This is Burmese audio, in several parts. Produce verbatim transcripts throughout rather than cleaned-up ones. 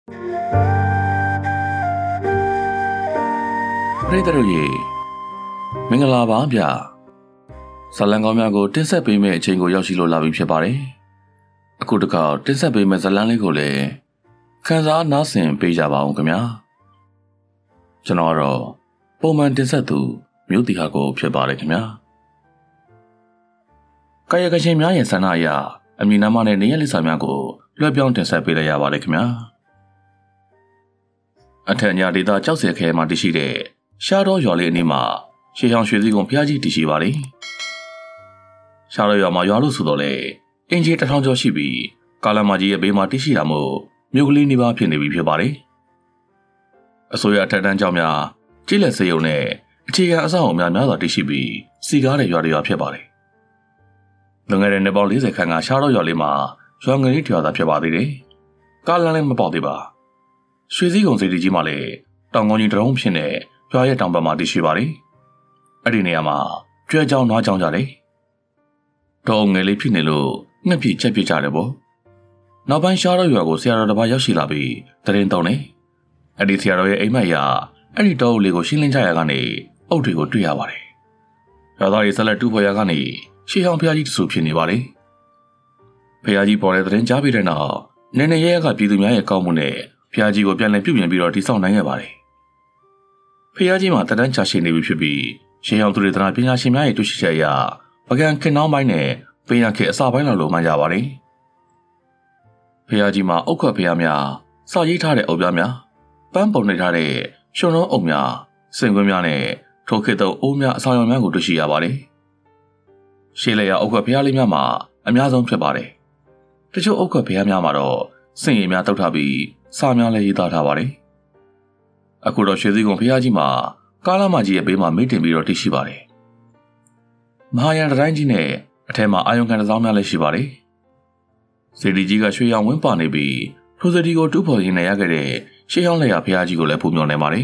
ပရိသတ်တို့ရေမင်္ဂလာပါဗျာဇလံကောင်းများကိုတင်ဆက်ပေးမယ့်အချိန်ကိုရောက်ရှိလို့လာပြီဖြစ်ပါတယ်အခုတခါတင်ဆက်ပေးမယ့်ဇလံလေးကိုလည်းခန်းစားနားဆင်ပေးကြပါအောင်ခင်ဗျာကျွန်တော်တော့ပုံမှန်တင်ဆက်သူမြို့တီဟာကိုဖြစ်ပါတယ်ခင်ဗျာကာယကရှင်များရဲ့ဆန္ဒအရအမည်နာမနဲ့နေရာလိပ်စာများကိုလွှဲပြောင်းတင်ဆက်ပေးလိုက်ရပါတယ်ခင်ဗျာအထက်ညာဒေသကြောက်စဲခဲမှာတည်ရှိတဲ့ရှားတော်ရွာလေးအနီးမှာရှေးဟောင်းရွှေစည်းကုန်းဘုရားကြီးတည်ရှိပါတယ်ရှားတော်ရွာမှာရွာလို့ဆိုတော့လေအင်ဂျီတစ်ထောင်ကျော်ရှိပြီးကာလမကြီးရဲ့ဘေးမှာတည်ရှိတာမို့မြို့ကလေးနေပါဖြစ်နေပြီဖြစ်ပါတယ်အစိုးရထက်တန်းကြောင့်များကြီးလက်စေယုံနဲ့အခြေခံအဆောက်အအုံများများစွာတည်ရှိပြီးစီကားတဲ့ရွာတွေရွာဖြစ်ပါတယ်လွန်ခဲ့တဲ့နှစ်ပေါင်း၄၀ခန့်ကရှားတော်ရွာလေးမှာရွာငယ်လေးထွာသာဖြစ်ပါသေးတယ်ကားလမ်းလည်းမပေါက်သေးပါရွှေစည်းကုန်းစေတီကြီးမှာလည်းတောင်ကောင်းကြီးတရုံးဖြစ်နေရွာရဲ့တောင်ဘက်မှာတည်ရှိပါတယ်အဲ့ဒီနေရာမှာကျွဲကြောင်နွားကြောင်ကြတယ်တောင်ငယ်လေးဖြစ်နေလို့ငှက်ပြချက်ပြကြတယ်ပေါ့နောက်ပိုင်းရှားတော်ရွာကိုဆရာတော်တစ်ပါးရောက်ရှိလာပြီးတရင်တောင်းနေအဲ့ဒီဆရာတော်ရဲ့အိမ်မက်ရအဲ့ဒီတောအုပ်လေးကိုရှင်းလင်းကြရကနေအုပ်တွေကိုတွေ့ရပါတယ်ရွာသားတွေဆက်လက်တူးဖော်ရကနေရှေးဟောင်းဘုရားကြီးတဆူဖြစ်နေပါလေဘုရားကြီးပေါ်တဲ့တရင်ကြားပြီးတဲ့နောက်နည်းနည်းရဲရဲကပြည်သူများရဲ့ကောင်းမှုနဲ့ဘုရားကြီးကိုပြန်လည်ပြုပြင်ပြီးတော့တိဆောက်နိုင်ခဲ့ပါတယ်ဘုရားကြီးမှာတန်းချရှိနေပြီဖြစ်ပြီးရှေးဟောင်းသူတွေတနာပညာရှင်များရဲ့တွေ့ရှိချက်အရပကံခင်နှောင်းပိုင်းနဲ့ပင်ရခေအစပိုင်းလောက်လိုမှန်းကြပါတယ်ဘုရားကြီးမှာအုတ်ခွက်ဘုရားများစာရေးထားတဲ့အုပ်ပြားများပန်းပုံနှိပ်ထားတဲ့ရွှွန်လုံးအုပ်များစင်ကွင်းများနဲ့ထိုခေတ်သောအိုးများအဆောင်အုံများကိုတွေ့ရှိရပါတယ်ရှေးလက်ရအုတ်ခွက်ဘုရားလေးများမှာအများဆုံးဖြစ်ပါတယ်တချို့အုတ်ခွက်ဘုရားများမှာတော့စင်ရည်များတောက်ထားပြီးစာများလည်းရေးသားထားပါတယ်အခုတော့ရွှေစည်းကုန်းဘုရားကြီးမှာကားလမ်းမကြီးရဲ့ဘေးမှာမိတင်ပြီးတော့တည်ရှိပါတယ်မဟာယန်တိုင်းကြီးနဲ့အထက်မှာအာယုံခံတစောင်းများလည်းရှိပါတယ်စေတီကြီးကရွှေရောင်ဝင်းပါနေပြီးထိုစေတီကိုတူးဖော်ရင်းနဲ့ရခဲ့တဲ့ရှေးဟောင်းလက်ရဘုရားကြီးကိုလည်းဖူးမြော်နေပါတယ်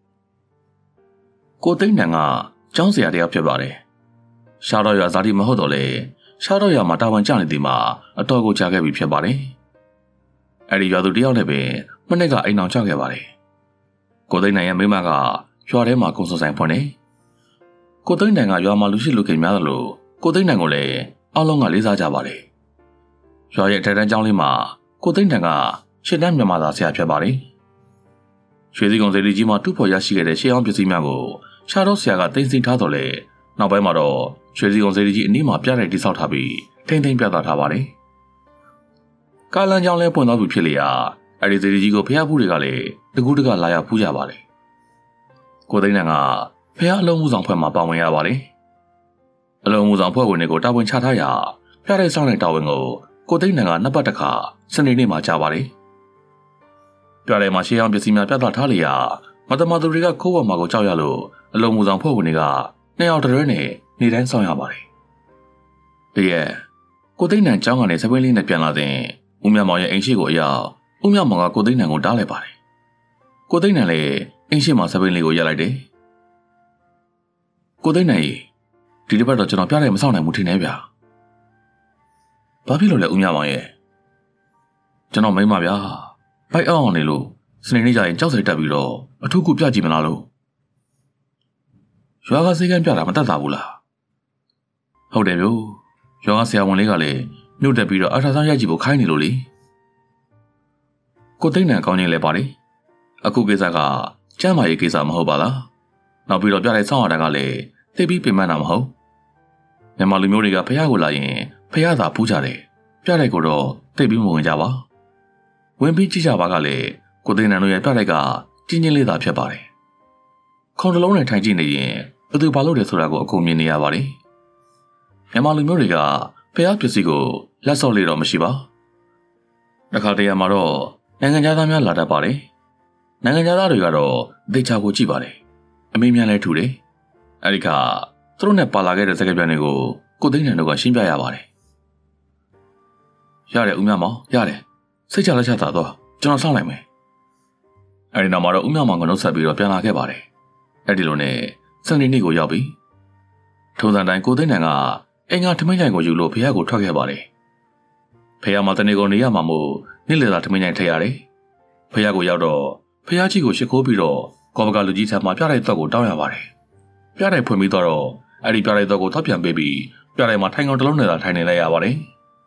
ကိုသိန်းနံကကျောင်းဆရာတယောက်ဖြစ်ပါတယ်ရှားတော်ရွာဇာတိမဟုတ်တော့လေရှားတော်ရွာမှာတာဝန်ကျနေသည်မှာအတော်ကိုကြားခဲ့ပြီဖြစ်ပါတယ်အဲ့ဒီရွာသူတယောက်နဲ့ပဲမနေ့ကအိမ်အောင်ချခဲ့ပါတယ်ကိုသိန်းနိုင်ရဲ့မိမကရွာထဲမှာကုန်စုံဆိုင်ဖွင့်နေကိုသိန်းနိုင်ကရွာမှာလူရှိလူခင်များသလိုကိုသိန်းနိုင်ကိုလည်းအားလုံးကလေးစားကြပါတယ်ရွာရဲ့ထက်တန်းကျောင်းလေးမှာကိုသိန်းနိုင်ကရှစ်တန်းမြန်မာသားဆရာဖြစ်ပါတယ်ရွှေစည်းကုန်းစေတီကြီးမှာတူဖို့ရရှိခဲ့တဲ့ရှေးအောင်ပစ္စည်းများကိုရှားတော်ဆရာကတင်စီထားတော်လဲနောက်ပိုင်းမှာတော့ရွှေစည်းကုန်းစေတီကြီးအနီးမှာပြတဲ့တိဆောက်ထားပြီးထိမ့်ထိမ့်ပြသထားပါတယ်ကားလမ်းကြောင်းလဲပွင့်သွားပြီဖြစ်လျာအဲ့ဒီစေတီကြီးကိုဖျားဖူးတွေကလည်းတကူးတကလာရောက်ဖူးကြပါတယ်ကိုသိန်းနံကဖျားအလုံးမှုဆောင်ဖွဲ့မှာပါဝင်ရပါတယ်အလုံးမှုဆောင်ဖွဲ့ဝင်တွေကိုတာဝန်ချထားရာဖျားတဲ့ဆောင်တဲ့တာဝန်ကိုကိုသိန်းနံကနှစ်ပတ်တစ်ခါစနေနေ့မှာကြားပါတယ်ပြတဲ့မှာရှေးအောင်ပစ္စည်းများပြသထားလျာမတမသူတွေကခိုးဝမှာကိုကြောက်ရလို့အလုံးမှုဆောင်ဖွဲ့ဝင်တွေကနှစ်ယောက်တရွဲနဲ့နေတိုင်းဆောင်ရပါတယ်တကယ်ကိုသိန်းနံကျောင်းကနေစပင်းလေးနဲ့ပြန်လာတဲ့ဦးမြမောင်ရဲ့အိမ်ရှိကိုအရောက်ဦးမြမောင်ကကိုသိန်းနံကိုတားလိုက်ပါတယ်ကိုသိန်းနံလည်းအိမ်ရှိမှာစပင်းလေးကိုရက်လိုက်တယ်ကိုသိန်းနံဒီတစ်ပတ်တော့ကျွန်တော်ပြတယ်မဆောင်နိုင်ဘူးထင်နေဗျာဘာဖြစ်လို့လဲဦးမြမောင်ရဲ့ကျွန်တော်မိမဗျာဘိုက်အောင်နေလို့စနေနေ့ကျရင်ကြောက်စိတ်တက်ပြီးတော့အထူးကူပြကြည့်မလားလို့ရွာကစေကန်းပြတာမတတ်တာဘူးလားဟုတ်တယ်မျိုးရွာကဆရာဝန်လေးကလည်းညှို့တက်ပြီးတော့အထာဆောင်ရိုက်ကြည့်ဖို့ခိုင်းနေလို့လေကိုသိန်းနံကောင်းချင်းလဲပါလေအခုကိစ္စကကျမ်းမာရေးကိစ္စမဟုတ်ပါလားနောက်ပြီးတော့ပြတဲ့ဆောင်းရတာကလည်းသိပြီးပြင်ပန်းတာမဟုတ်မြန်မာလူမျိုးတွေကဖះကိုလာရင်ဖះသာပူးကြတယ်ပြတဲ့ကိုတော့သိပြီးမဝင်ကြပါဝင်ပြီးကြည့်ကြပါကလည်းကိုသိန်းနံတို့ရဲ့ပြတဲ့ကကြီးချင်းလေးသာဖြစ်ပါတယ်ခုံတလုံးနဲ့ထိုင်ကြည့်နေရင်ဘယ်သူဘာလုပ်တယ်ဆိုတာကိုအကုန်မြင်နေရပါတယ်မြန်မာလူမျိုးတွေကဖះပစ္စည်းကိုလက်စော့လေးတော့မရှိပါတခါတရံမှာတော့နိုင်ငံသားများလာတတ်ပါတယ်နိုင်ငံသားတွေကတော့ဒေချာကိုကြည့်ပါတယ်အမေများလည်းထူတယ်အဲ့ဒီခါသူတို့နဲ့ပါလာခဲ့တဲ့စကားပြန်တွေကိုကိုသိန်းနံတို့ကရှင်းပြရပါတယ်ရတယ်ဦးမြမောင်ရတယ်စိတ်ချလက်ချသာတော့ကျွန်တော်စောင့်လိုက်မယ်အဲ့ဒီနောက်မှာတော့ဦးမြမောင်ကနှုတ်ဆက်ပြီးတော့ပြန်လာခဲ့ပါတယ်အဲ့ဒီလိုနဲ့စနေနေ့ကိုရောက်ပြီထုံစံတိုင်းကိုသိန်းနံကအင်္ဂါထမင်းကြိုင်ကိုယူလို့ဖះကိုထွက်ခဲ့ပါတယ်ဖះမှာတနေ့ကုန်နေရမှာမို့နေ့လည်သာထမင်းကြိုင်ထည့်ရတယ်ဖះကိုရောက်တော့ဖះကြီးကိုရှ िख ိုးပြီးတော့ကောဘကလူကြီးထံမှာပြတဲ့တော့ကိုတောင်းရပါတယ်ပြတဲ့ဖွင့်ပြီးတော့အဲ့ဒီပြတဲ့တော့ကိုထောက်ပြန်ပေးပြီးပြတဲ့မှာထိုင်ကောင်တစ်လုံးနဲ့သာထိုင်နေလိုက်ရပါတယ်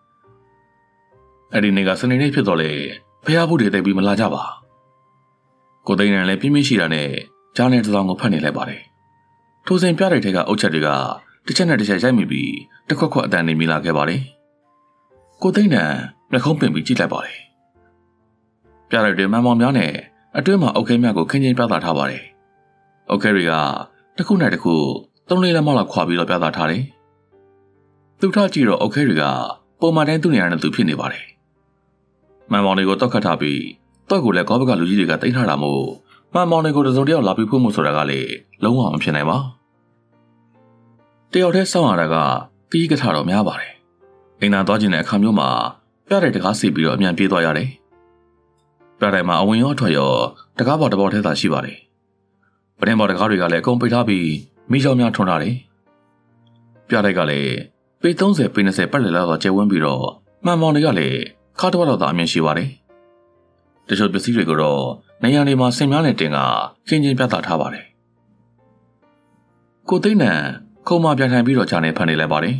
အဲ့ဒီနေ့ကစနေနေ့ဖြစ်တော့လေဖះဘူးတွေတိတ်ပြီးမလာကြပါကိုသိန်းနဲ့လည်းပြင်းပြင်းရှိတာနဲ့ကြားနေတစ်စောင်းကိုဖတ်နေလိုက်ပါတယ်ထိုစဉ်ပြတဲ့ထဲကအုတ်ချက်တွေကတစ်ချက်နဲ့တစ်ချက်ရိုက်မိပြီးတစ်ခွက်ခွက်အတန်နေမိလာခဲ့ပါတယ်ကိုသိန်းနဲ့နှာခေါင်းပင်ပြီးကြည့်လိုက်ပါတယ်ပြတဲ့တွေမန်မောင်များနဲ့အတွင်းမှာအုတ်ခဲမြတ်ကိုခင်းချင်းပြသထားပါတယ်အုတ်ခဲတွေကတစ်ခုနဲ့တစ်ခုသုံးလေးလက်မလောက်ခွာပြီးတော့ပြသထားတယ်သူထားကြည့်တော့အုတ်ခဲတွေကပုံမှန်တိုင်းသူ့နေရာနဲ့သူဖြစ်နေပါတယ်မန်မောင်တွေကိုတောက်ခတ်ထားပြီးတော့ကိုလည်းကောဘကလူကြီးတွေကတိတ်ထားတာမို့မန်မောင်တွေကိုတစုံတယောက်လာပြီးဖို့မှုဆိုတာကလေလုံးဝမဖြစ်နိုင်ပါတယောက်တည်းစောင့်ရတာကတီးကထားတော့များပါတယ်အိမ်သာသွားခြင်းတဲ့အခါမျိုးမှာပြတဲ့တကားစီပြီးတော့အမြန်ပြေးသွားရတယ်ပြတဲ့မှာအဝင်ရောထွက်ရောတကားပေါ်တပေါ်ထဲသာရှိပါတယ်ပရင်ပေါ်တကားတွေကလည်းအကုန်ပိတ်ထားပြီးမိချောင်းများထွန်းထားတယ်ပြတဲ့ကလည်းပေသုံးဆယ်ပေနှစ်ဆယ်ပတ်လည်လောက်တော့ကျဲဝန်းပြီးတော့မှန်မောင်တွေကလည်းခါတော့တော့သာအမြင်ရှိပါတယ်တချို့ပစ္စည်းတွေကိုတော့နေရာတွေမှာဆင်များနဲ့တင်ကခင်းချင်းပြသထားပါတယ်ကိုသိန်းနံခုံမပြန်ထိုင်ပြီးတော့ဂျာနေဖန်နေလိုက်ပါတယ်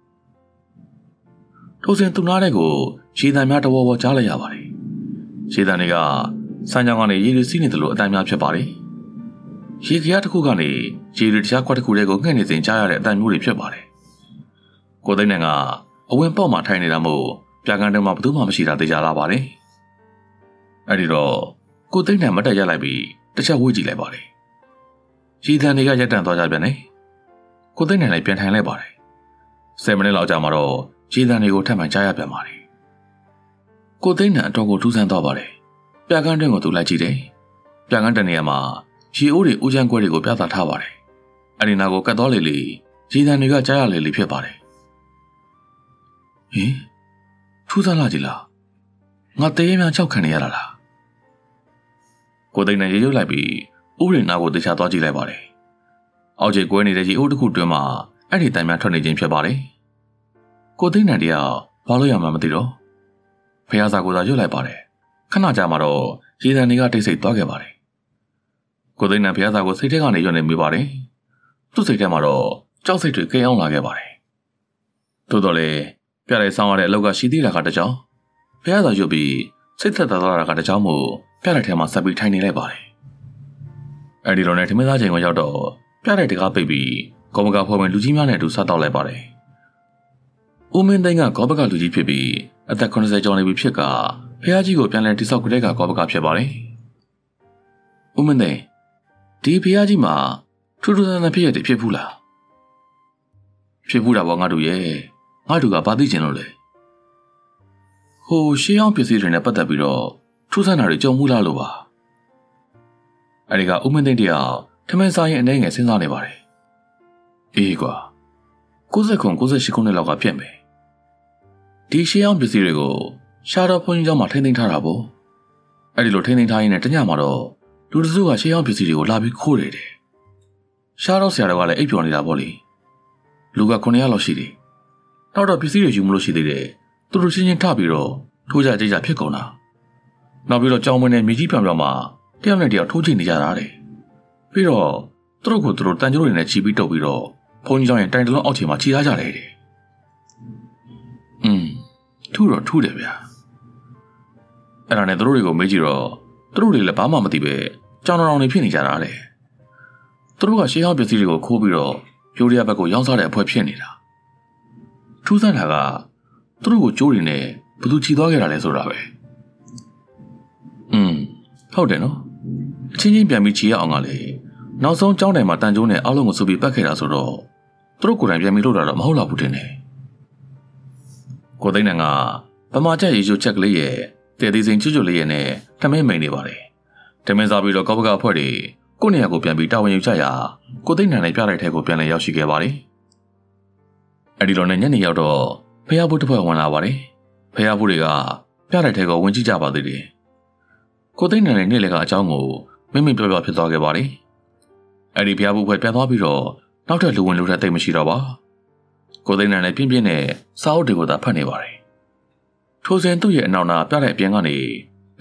ထိုစဉ်သူနာတဲ့ကိုရေတံများတဝေါ်ဝေါ်ကြားလိုက်ရပါတယ်ရေတံတွေကစမ်းကြောင်းကနေရေတွေစီးနေတယ်လို့အတိုင်းများဖြစ်ပါတယ်ရေကရတစ်ခုကနေရေတွေတခြားခွက်တစ်ခုတွေကိုငှက်နေစဉ်ကြားရတဲ့အတိုင်းမျိုးတွေဖြစ်ပါတယ်ကိုသိန်းနံကအဝင်ပေါက်မှာထိုင်နေတာမို့ပြကန်းတုံးမှာဘယ်သူမှမရှိတာသိကြလာပါတယ်အဲ့ဒီတော့ကိုသိန်းနံမတက်ရလိုက်ပြီးတစ်ချက်ဝေးကြည့်လိုက်ပါတယ်ရေတံတွေကရက်တန့်သွားကြပြန်တယ်ကိုသိန်းနံလည်းပြန်ထိုင်လိုက်ပါတယ်ဆယ်မိနစ်လောက်ကြာမှတော့ရေတံတွေကိုထပ်မံကြားရပြန်ပါတယ်ကိုသိန်းနံအတော်ကိုထူးဆန်းသွားပါတယ်ပြကန်းတွင်းကိုသူလိုက်ကြည့်တယ်ပြကန်းတနေရာမှာရေအိုးတွေဦးချမ်းကွဲတွေကိုပြသထားပါတယ်အဲ့ဒီနာကိုကတ်သွားလေလေရေတံတွေကကြားရလေလေဖြစ်ပါတယ်ဟင်ထူးဆန်းလာကြည်လားငါတရေများချောက်ခံနေရတာလားကိုသိန်းနံရေရုပ်လိုက်ပြီးဥပဒေနာကိုတခြားသွားကြည့်လိုက်ပါတယ်အောက်ကျကွဲနေတဲ့ရေအိုးတစ်ခုတွင်းမှာအဲ့ဒီတန်များထွက်နေခြင်းဖြစ်ပါတယ်ကိုသိန်းနံတရားဘာလို့ရမှမသိတော့ဖះစာကိုသာရွတ်လိုက်ပါတယ်ခဏကြာမှတော့ရေတံတွေကတိတ်ဆိတ်သွားခဲ့ပါတယ်ကိုသိန်းနံဖះစာကိုစိတ်ထဲကနေရွတ်နေမိပါတယ်သူ့စိတ်ထဲမှာတော့ကြောက်စိတ်တွေကိန်းအောင်လာခဲ့ပါတယ်သို့တော်လည်းပြလိုက်ဆောင်ရတဲ့အလောက်ကရှိသေးတာကတကြောင်ဖះစာရွတ်ပြီးစိတ်သက်သာသွားတာကတကြောင်မို့ပြလိုက်ထဲမှာဆက်ပြီးထိုင်နေလိုက်ပါတယ်အဲ့ဒီလိုနဲ့ထမင်းသားချိန်ကိုရောက်တော့ပြလိုက်တကားပိတ်ပြီးကောဘကဖော်ဝင်လူကြီးများနဲ့အတူစားတောက်လိုက်ပါတယ်ဦးမင်းသိန်းကကောဘကလူကြီးဖြစ်ပြီးအသက်၇၀ကျော်နေပြီဖြစ်ကဖះကြီးကိုပြန်လည်တိဆောက်ကြတဲ့ကကောဘကဖြစ်ပါတယ်ဦးမင်းသိန်းဒီဖះကြီးမှာထူးထူးဆန်းဆန်းဖြစ်ရတဲ့ဖြစ်ဘူးလားဖြစ်ဘူးတာပေါ့ငါတို့ရဲ့ငါတို့ကဘာသိချင်လို့လဲဟိုရှေးအောင်ပစ္စည်းတွေနဲ့ပတ်သက်ပြီးတော့ထူးဆန်းတာတွေကြုံမှုလားလို့ပါအဲဒီကဦးမင်းသိန်းတရားထမင်းစားရင်အနေငယ်စဉ်းစားနေပါတယ်အေးကွာ၉၀ခု၉၈ခုနှစ်လောက်ကပြက်မယ်ဒီရှေးအောင်ပစ္စည်းတွေကိုရှားတော်ဘုန်းကြီးကျောင်းမှာထိန်းသိမ်းထားတာပေါ့အဲ့ဒီလိုထိန်းသိမ်းထားရင်းနဲ့တညမှာတော့လူတစုကရှေးအောင်ပစ္စည်းတွေကိုလာပြီးခိုးတယ်တယ်ရှားတော်ဆရာတော်ကလည်းအိပ်ပျော်နေတာပေါ့လေလူက900လောက်ရှိတယ်နောက်တော့ပစ္စည်းတွေယူမလို့ရှိသေးတယ်သူတို့ချင်းချင်းထပြီးတော့ထိုးကြကြကြဖြစ်ကုန်တာနောက်ပြီးတော့ကြောင်မွေးနဲ့မြေကြီးပြောင်ပြောင်မှာတယောက်နဲ့တယောက်ထိုးချနေကြတာတဲ့ပြီးတော့သူတို့ကိုသူတို့တန်ကြိုးတွေနဲ့ချီပြီးတုပ်ပြီးတော့ဘုန်းကြီးကျောင်းရဲ့တိုင်တလုံးအောက်ခြေမှာခြိထားကြတယ်တဲ့อืมထူတော့ထူတယ်ဗျာအဲ့ဒါနဲ့သူတို့တွေကိုမေးကြည့်တော့သူတို့တွေလည်းဘာမှမသိပဲကြောင်တော်တော်နေဖြစ်နေကြတာတဲ့သူတို့ကရှေးဟောင်းပစ္စည်းတွေကိုခိုးပြီးတော့ပြိုးရဘက်ကိုရောင်းစားတဲ့အဖွဲဖြစ်နေတာထူးဆန်းတာကသူတို့ကိုကြိုးတွေနဲ့ဘသူချီသွားခဲ့တာလဲဆိုတာပဲอืมဟုတ်တယ်နော်အချင်းချင်းပြန်ပြီးချီရအောင်ကလေနောက်ဆုံးကျောင်းတိုင်မှာတန်ကျိုးနဲ့အားလုံးကိုစုပြီးပတ်ခဲ့တာဆိုတော့သူတို့ကိုယ်တိုင်ပြန်ပြီးလုပ်တာတော့မဟုတ်တော့ဘူးတင်တယ်ကိုသိန်းနံကဗမာချက်ရေချိုချက်ကလေးရဲ့တဲသေးစိန်ချွတ်ချွတ်လေးရဲ့နဲ့ထမင်းမိန်နေပါတယ်ထမင်းစားပြီးတော့ကောဘကအဖွဲ့တွေကိုယ့်နေရာကိုပြန်ပြီးတာဝန်ယူကြရာကိုသိန်းနံနဲ့ပြလိုက်တဲ့ကိုပြန်လည်ရောက်ရှိခဲ့ပါတယ်အဲ့ဒီလိုနဲ့ညနေရောက်တော့ဖះဘူးတစ်ဖွဲ့ဝင်လာပါတယ်ဖះဘူးတွေကပြလိုက်တဲ့ကိုဝင်ကြည့်ကြပါသေးတယ်ကိုသိန်းနံနဲ့နေ့လည်ကအကြောင်းကိုမိမိပြောပြဖြစ်သွားခဲ့ပါတယ်အဲ့ဒီဖះဘူးဖွဲ့ပြန်သွားပြီးတော့နောက်ထပ်လူဝင်လူထက်တိတ်မရှိတော့ပါကိုသိန်းနံလည်းပြင်းပြင်းနဲ့စာအုပ်တွေကိုသာဖတ်နေပါတယ်ထိုစဉ်သူ့ရဲ့အနောက်နာပြတဲ့အပြင်ကနေဘ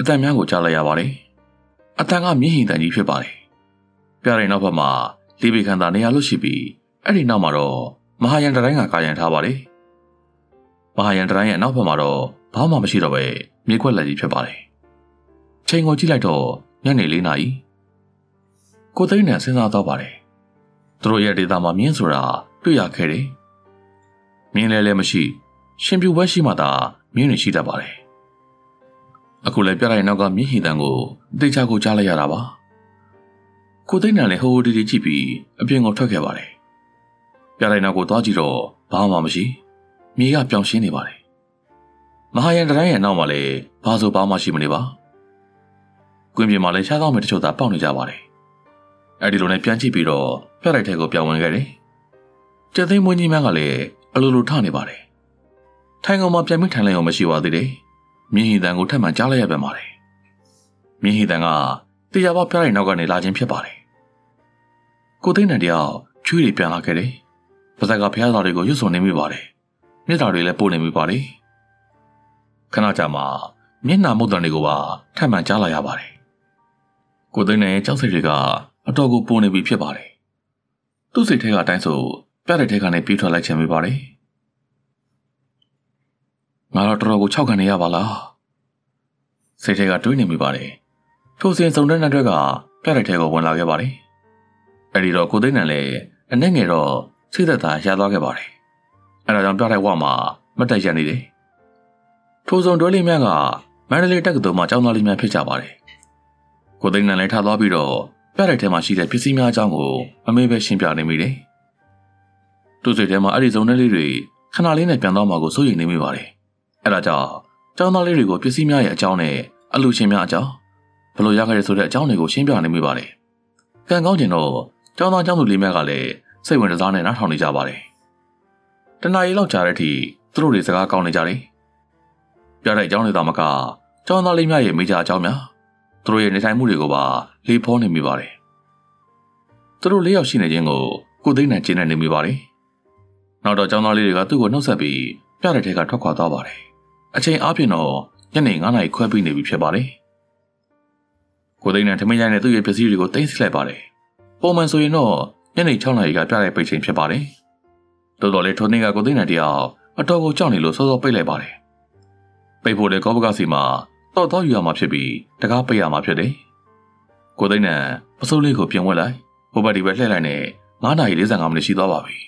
အတန်များကိုကြားလိုက်ရပါတယ်အတန်ကမြင့်ဟင်တန်ကြီးဖြစ်ပါတယ်ပြတဲ့နောက်ဘက်မှာလေးပေခန့်သာနေရာလို့ရှိပြီးအဲ့ဒီနောက်မှာတော့မဟာယန်တတိုင်းကကာယံထားပါတယ်မဟာယန်တတိုင်းရဲ့နောက်ဘက်မှာတော့ဘာမှမရှိတော့ပဲမြေခွက်လက်ကြီးဖြစ်ပါတယ်ချိန်ကိုကြည့်လိုက်တော့ညနေလေးနာရီကိုသိန်းနဲ့စဉ်းစားတော့ပါတယ်သူတို့ရဲ့ဒေသမှာမြင်းဆိုတာတွေ့ရခဲ့တယ်မြင်းလဲလည်းမရှိရှင်ပြူဘက်ရှိမှသာမြင်းတွေရှိတတ်ပါတယ်အခုလည်းပြတဲ့နောက်ကမြင်းဟင်တန်ကိုတိတ်ချကိုကြားလိုက်ရတာပါကိုသိန်းနဲ့လည်းဟိုဟိုတီတီကြည့်ပြီးအပြင်ကိုထွက်ခဲ့ပါတယ်ပြတဲ့နောက်ကိုသွားကြည့်တော့ဘာမှမရှိမြေကပြောင်းရှင်းနေပါတယ်မဟာယန်တတိုင်းရဲ့နောက်မှာလည်းဘာဆိုဘာမှရှိမနေပါကွင်းပြင်မှာလည်းရှားသောမဲ့တချို့သာပေါက်နေကြပါတယ်အဲ့ဒီလိုနဲ့ပြန်ကြည့်ပြီးတော့ပြတဲ့ထဲကိုပြောင်းဝင်ခဲ့တယ်ကျက်သိန်းမွေးကြီးမန်းကလည်းအလိုလိုထနေပါတယ်ထိုင်ကောင်မှာပြန်ပြီးထိုင်လိုက်အောင်မရှိပါသေးတယ်မြင်းဟင်တန်ကိုထပ်မံကြားလိုက်ရပြန်ပါတယ်မြင်းဟင်တန်ကတရားပေါက်ပြတဲ့နောက်ကနေလာခြင်းဖြစ်ပါတယ်ကိုသိန်းနဲ့တယောက်ချွေးတွေပြန်လာခဲ့တယ်ပါဇက်ကဖျားသားတွေကိုရွတ်စုံနေမိပါတယ်မျက်နှာတွေလည်းပို့နေမိပါတယ်ခဏကြာမှမျက်နှာမုတ်တန်တွေကိုပါထပ်မံကြားလိုက်ရပါတယ်ကိုသိန်းနဲ့ကြောက်စိတ်တွေကအတော်ကိုပိုနေပြီဖြစ်ပါတယ်သူ့စိတ်ထဲကအတိုင်းဆိုပြတဲ့ထဲကနေပြေးထွက်လိုက်ချင်မိပါတယ်ငါတော့တော်တော်ကိုခြောက်ခံနေရပါလားစိတ်ထဲကတွေးနေမိပါတယ်ထိုစဉ်စုံတဲ့နှက်တွေကပြတဲ့ထဲကိုဝင်လာခဲ့ပါတယ်အဲ့ဒီတော့ကိုသိန်းနဲ့လည်းအနဲ့ငယ်တော့စိတ်သက်သာရသွားခဲ့ပါတယ်အဲ့ဒါကြောင့်ပြတဲ့ဝမှာမတက်ရနေတယ်ထိုစုံတွဲလေးများကမန္တလေးတက္ကသိုလ်မှာကျောင်းသားလေးများဖြစ်ကြပါတယ်ကိုသိန်းနဲ့လည်းထားသွားပြီးတော့ပြတဲ့ထဲမှာရှိတဲ့ပစ္စည်းများအကြောင်းကိုအမေပဲရှင်းပြနေမိတယ်သူ့စိတ်ထဲမှာအဲ့ဒီစုံတဲ့လေးတွေခဏလေးနဲ့ပြန်သွားမှာကိုစိုးရိမ်နေမိပါတယ်အဲ့ဒါကြောင့်ကျောင်းသားလေးတွေကိုပစ္စည်းများရဲ့အကြောင်းနဲ့အလူရှင်များအကြောင်းဘလို့ရခဲ့ရဆိုတဲ့အကြောင်းတွေကိုရှင်းပြနေမိပါတယ်။ကံကောင်းကျင်တော့ကျောင်းသားကျောင်းသူလေးများကလည်းစိတ်ဝင်စားနဲ့နားထောင်နေကြပါတယ်။တနားရီလောက်ကြာတဲ့အထိသူတို့တွေစကားကောင်းနေကြတယ်။ပြတဲ့အကြောင်းတွေသာမကကျောင်းသားလေးများရဲ့မိကြအကြောင်းများသူတို့ရဲ့နေထိုင်မှုတွေကိုပါလေးဖောနေမိပါတယ်။သူတို့လေးယောက်ရှိနေခြင်းကိုကိုသိန်းနဲ့ကျင်းနေနေမိပါတယ်။နောက်တော့ကျောင်းသားလေးတွေကသူ့ကိုနှုတ်ဆက်ပြီးပြတဲ့ထဲကထွက်ခွာသွားပါတယ်။အချိန်အားဖြင့်တော့ညနေငါးနာရီခွဲပြီးနေပြီဖြစ်ပါတယ်။ကိုသိန်းနဲ့ထမင်းရိုင်းနဲ့သူ့ရဲ့ပစ္စည်းတွေကိုတင်စီလိုက်ပါတယ်။ပုံမှန်ဆိုရင်တော့ညနေ၆နာရီကပြတဲ့ပိတ်ချိန်ဖြစ်ပါတယ်။တော်တော်လေးထိုနေ့ကကိုသိန်းနဲ့တယောက်အတော်ကိုကြောက်နေလို့စောစောပိတ်လိုက်ပါတယ်။ပိတ်ဖို့လေကောပကစီမှာတော့တော့ယူရမှာဖြစ်ပြီးတကားပိတ်ရမှာဖြစ်တယ်။ကိုသိန်းနဲ့ပစိုးလေးကိုပြင်ဝက်လိုက်ဟိုဘက်ဒီဘက်လှည့်လိုက်နဲ့ငါးနာရီ၄၅မိနစ်ရှိသွားပါပြီ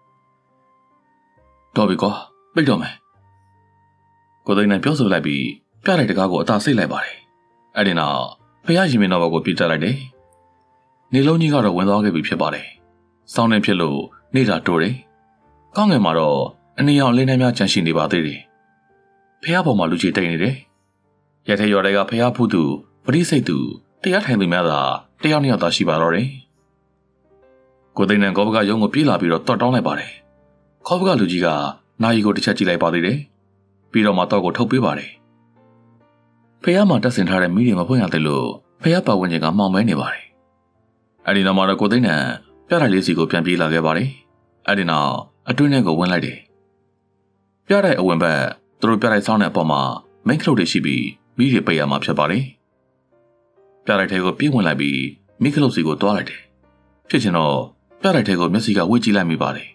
။တော်ပြီကွာပိတ်တော့မယ်။ကိုသိန်းနဲ့ပြောဆိုလိုက်ပြီးပြတဲ့တကားကိုအသာစိတ်လိုက်ပါတယ်။အဲ့ဒီနောက်ဖះရင်မင်းတော်ဘက်ကိုပြစ်တက်လိုက်တယ်။နေလုံးကြီးကတော့ဝင်သွားခဲ့ပြီဖြစ်ပါတယ်။စောင်းနေဖြစ်လို့နေတာတိုးတယ်။ကောင်းငယ်မှာတော့အနီရောင်လင်းနှမ်းများချန်ရှိနေပါသေးတယ်။ဖះပေါ်မှာလူကြီးတိတ်နေတယ်။ရထဲရော်တွေကဖះဖူးသူပရိစိတ်သူတရားထိုင်သူများသာတယောက်နှစ်ယောက်သာရှိပါတော့တယ်။ကိုသိန်းနဲ့ကောဘကရုံးကိုပြေးလာပြီးတော့တော့တောင်းလိုက်ပါတယ်။ကောဘကလူကြီးကနာယီကိုတစ်ချက်ကြည့်လိုက်ပါသေးတယ်။ပြီးတော့မှတော့ကိုထုတ်ပေးပါတယ်။ဖះမှာတက်ဆင်ထားတဲ့မိတွေမဖွင့်ရသေးလို့ဖះပတ်ဝန်းကျင်ကမှောင်မဲနေပါတယ်။အဲဒီနောက်မှာတော့ကိုသိန်းနဲ့ပြတိုက်လေးစီကိုပြန်ပြေးလာခဲ့ပါတယ်။အဲဒီနောက်အတွင်းထဲကိုဝင်လိုက်တယ်။ပြတိုက်အဝင်ဘက်သူတို့ပြတိုက်ဆောင်းတဲ့အပေါ်မှာမိန်းကလုတ်တွေရှိပြီးမိတွေပိတ်ရမှာဖြစ်ပါတယ်။ပြတိုက်ထဲကိုပြေးဝင်လိုက်ပြီးမိကလုတ်စီကိုတွားလိုက်တယ်။ဖြစ်ချင်တော့ပြတိုက်ထဲကိုမျက်စိကဝှေ့ကြည့်လိုက်မိပါတယ်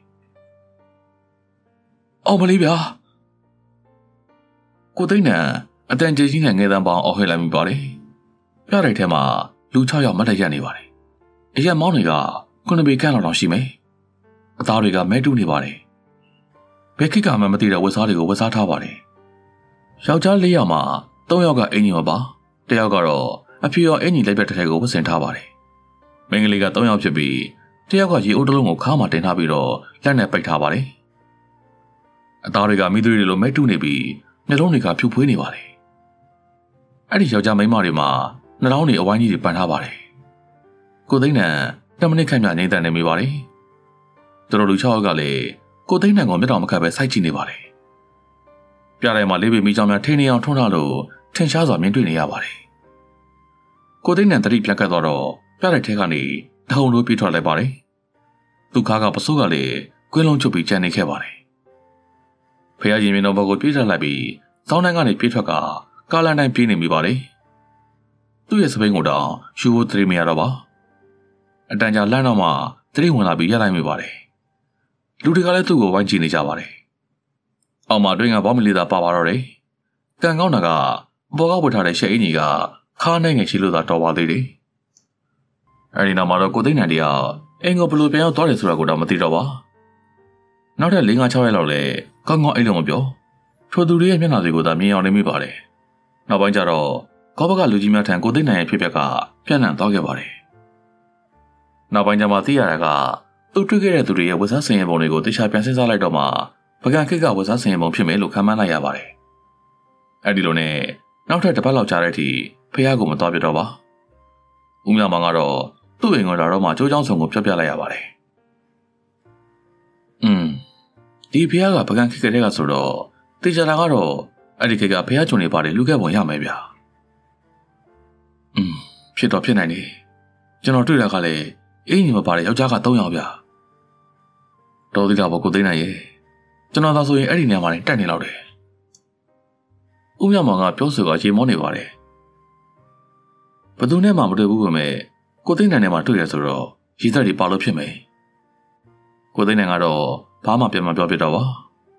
။အော်မလေးဗျာကိုသိန်းနဲ့အတန်ကျေကြီးနဲ့ငယ်တန်းပေါင်းအော်ဟစ်လိုက်မိပါတယ်။ပြတိုက်ထဲမှာလူ၆ယောက်မတ်တက်ရက်နေပါတယ်။အရက်မောင်းတွေကခုနှစ်ပေခန့်လောက်တောင်ရှိမယ်။အသားတွေကမဲတူးနေပါတယ်။ဘယ်ခိကမှမသိတဲ့ဝက်စားတွေကိုဝက်စားထားပါတယ်။ယောက်ျား၄ယောက်မှာ၃ယောက်ကအင်ကြီးမပါ။တစ်ယောက်ကတော့အဖြူရောအင်ကြီးလိုက်ဘက်တစ်ထည်ကိုဝတ်ဆင်ထားပါတယ်။မိန်းကလေးက၃ယောက်ဖြစ်ပြီးတစ်ယောက်ကရေအိုးတစ်လုံးကိုခါးမှာတင်ထားပြီးတော့လက်နဲ့ပိတ်ထားပါတယ်။အသားတွေကမိသွေးတွေလိုမဲတူးနေပြီးနှလုံးတွေကဖြူဖွေးနေပါတယ်။အဲ့ဒီယောက်ျားမိန်းမတွေမှာနှလုံးတွေအဝိုင်းကြီးတွေပန်ထားပါတယ်။ကိုသိန်းနဲ့တမနစ်ခန့်မြငိမ့်တန်နေမိပါတယ်။သူတို့လူ၆ယောက်ကလည်းကိုသိန်းနဲ့ကိုမျက်တော်မခတ်ပဲစိုက်ကြည့်နေပါတယ်။ပြတိုင်မှာလေးပေမိချောင်းများထိနေအောင်ထွန်းထားလို့ထင်ရှားစွာမြင်တွေ့နေရပါတယ်။ကိုသိန်းနဲ့တတိပြတ်ကတ်သွားတော့ပြတဲ့ထဲကနေတဟုန်လိုပြေးထွက်လိုက်ပါတယ်။သူခါကပစိုးကလည်းကွင်းလုံးချုပ်ပြီးကြံနေခဲ့ပါတယ်။ဖះရင်မြင်တော်ဘက်ကိုပြေးထွက်လိုက်ပြီးစောင်းတန်းကနေပြေးထွက်ကကားလန်တိုင်းပြေးနေမိပါတယ်သူ့ရဲ့စပိန်ကိုတောင်ရှူဖို့သတိမရတော့ပါအတန်ကြာလန့်တော့မှသတိဝင်လာပြီးရလိုက်မိပါတယ်လူတွေကလည်းသူ့ကိုဝိုင်းကြည့်နေကြပါတယ်အောက်မှာတွင်းကဘောမီလီသာပါပါတော့တယ်ကန်ကောင်းတာကပေါ်ကောက်ဝတ်ထားတဲ့ရှက်အင်းကြီးကခါနိုင်ငယ်ရှိလို့သာတော်ပါသေးတယ်အဲဒီနောက်မှာတော့ကိုသိန်းနိုင်တရားအင်ကိုဘလို့ပြန်ရောက်သွားတယ်ဆိုတာကိုတော့မသိတော့ပါနောက်ထပ်၄-၅-၆ရက်လောက်လဲကောင်းကောင်းအိတ်လုံးမပြောထိုသူတွေရဲ့မျက်နှာတွေကိုသာမြင်အောင်နေမိပါတယ်နောက်ပိုင်းကျတော့ကောဘကလူကြီးများထံကိုသိန်းနိုင်ရဲ့ဖြစ်ပျက်ကပြန့်နှံ့သွားခဲ့ပါတယ်နောက်ပိုင်းကျမှသိရတာကသူတွေ့ခဲ့တဲ့သူတွေရဲ့ဝတ်စားဆင်ရင်ပုံတွေကိုတေချာပြန်စဉ်းစားလိုက်တော့မှပကံခိတ်ကဝတ်စားဆင်ရင်ပုံဖြစ်မယ်လို့ခန့်မှန်းလိုက်ရပါတယ်အဲဒီလိုနဲ့နောက်ထပ်တစ်ပတ်လောက်ကြာတဲ့အထိဖះကိုမသွားပြတော့ပါဦးမြမောင်ကတော့သူ့အိမ်ကလာတော့မှကြိုးချောင်းဆောင်ကိုဖျက်ပြလိုက်ရပါတယ်อืมဒီဖះကပကံခိတ်ကလေးကဆိုတော့တေချာတာကတော့အဲ့ဒီခေတ်ကဖះချုံနေပါတယ်လူခဲ့ပုံရမယ်ဗျာอืมဖြစ်တော့ဖြစ်နိုင်တယ်ကျွန်တော်တွေ့တာကလည်းအင်းကြီးမပါတဲ့ယောက်ျားက၃ယောက်ဗျာတော်သေးတာပေါ့ကိုသိန်းနိုင်ရဲ့ကျွန်တော်သာဆိုရင်အဲ့ဒီနေရာမှာတက်နေလောက်တယ်ဦးမြမောင်ကပြောဆိုကရေမောနေပါတယ်ဘသူနဲ့မှမတွေ့ဘူးပဲမဲ့ကိုသိန်းနိုင်နဲ့မှတွေ့ရဆိုတော့ရည်သက်တွေပါလို့ဖြစ်မယ်ကိုသိန်းနိုင်ကတော့ဘာမှပြန်မပြောပြတော့ပါ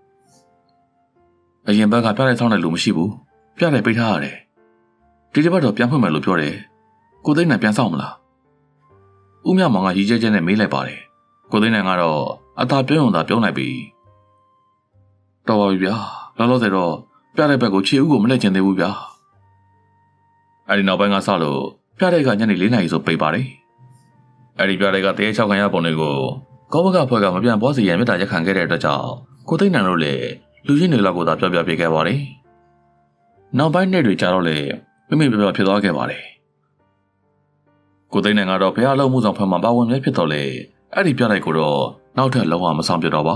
အရင်ဘက်ကပြတဲ့ဆောင်းတဲ့လူမရှိဘူးပြတဲ့ပိတ်ထားရတယ်ဒီတစ်ပတ်တော့ပြန်ဖွင့်မယ်လို့ပြောတယ်ကိုသိန်းနိုင်ပြန်ဆောင်မလားဦးမြမောင်ကရည်ကျဲကျဲနဲ့မေးလိုက်ပါတယ်ကိုသိန်းနိုင်ကတော့အသာပြောုံသာပြောလိုက်ပြီးတော်ပါပြီဗျာလောလောဆယ်တော့ပြတဲ့ဘက်ကိုခြေဦးကိုမလှည့်ကျင်သေးဘူးဗျာအဲဒီနောက်ပိုင်းကစလို့ပြတဲ့ကညနေ၄နာရီဆိုပိတ်ပါတယ်အဲဒီပြတဲ့ကတရေ၆ခံရပုံတွေကိုကောဘကဖွဲ့ကမပြန်ပေါ်စီရန်မြတ်တာရက်ခံခဲ့တဲ့အတွက်ကြောင့်ကိုသိန်းနိုင်တို့လည်းလူချင်းတွေလောက်ကိုသာပြောပြပြခဲ့ပါတယ်နောက်ပိုင်းနေ့တွေကြာတော့လေမိမိပြောပြဖြစ်သွားခဲ့ပါတယ်ကိုသိန်းနိုင်ကတော့ဖះလုံးမှုဆောင်ဖက်မှာပါဝင်နေဖြစ်တော့လေအဲ့ဒီပြလိုက်ကိုတော့နောက်ထပ်လုံးဝမဆောင်ပြတော့ပါ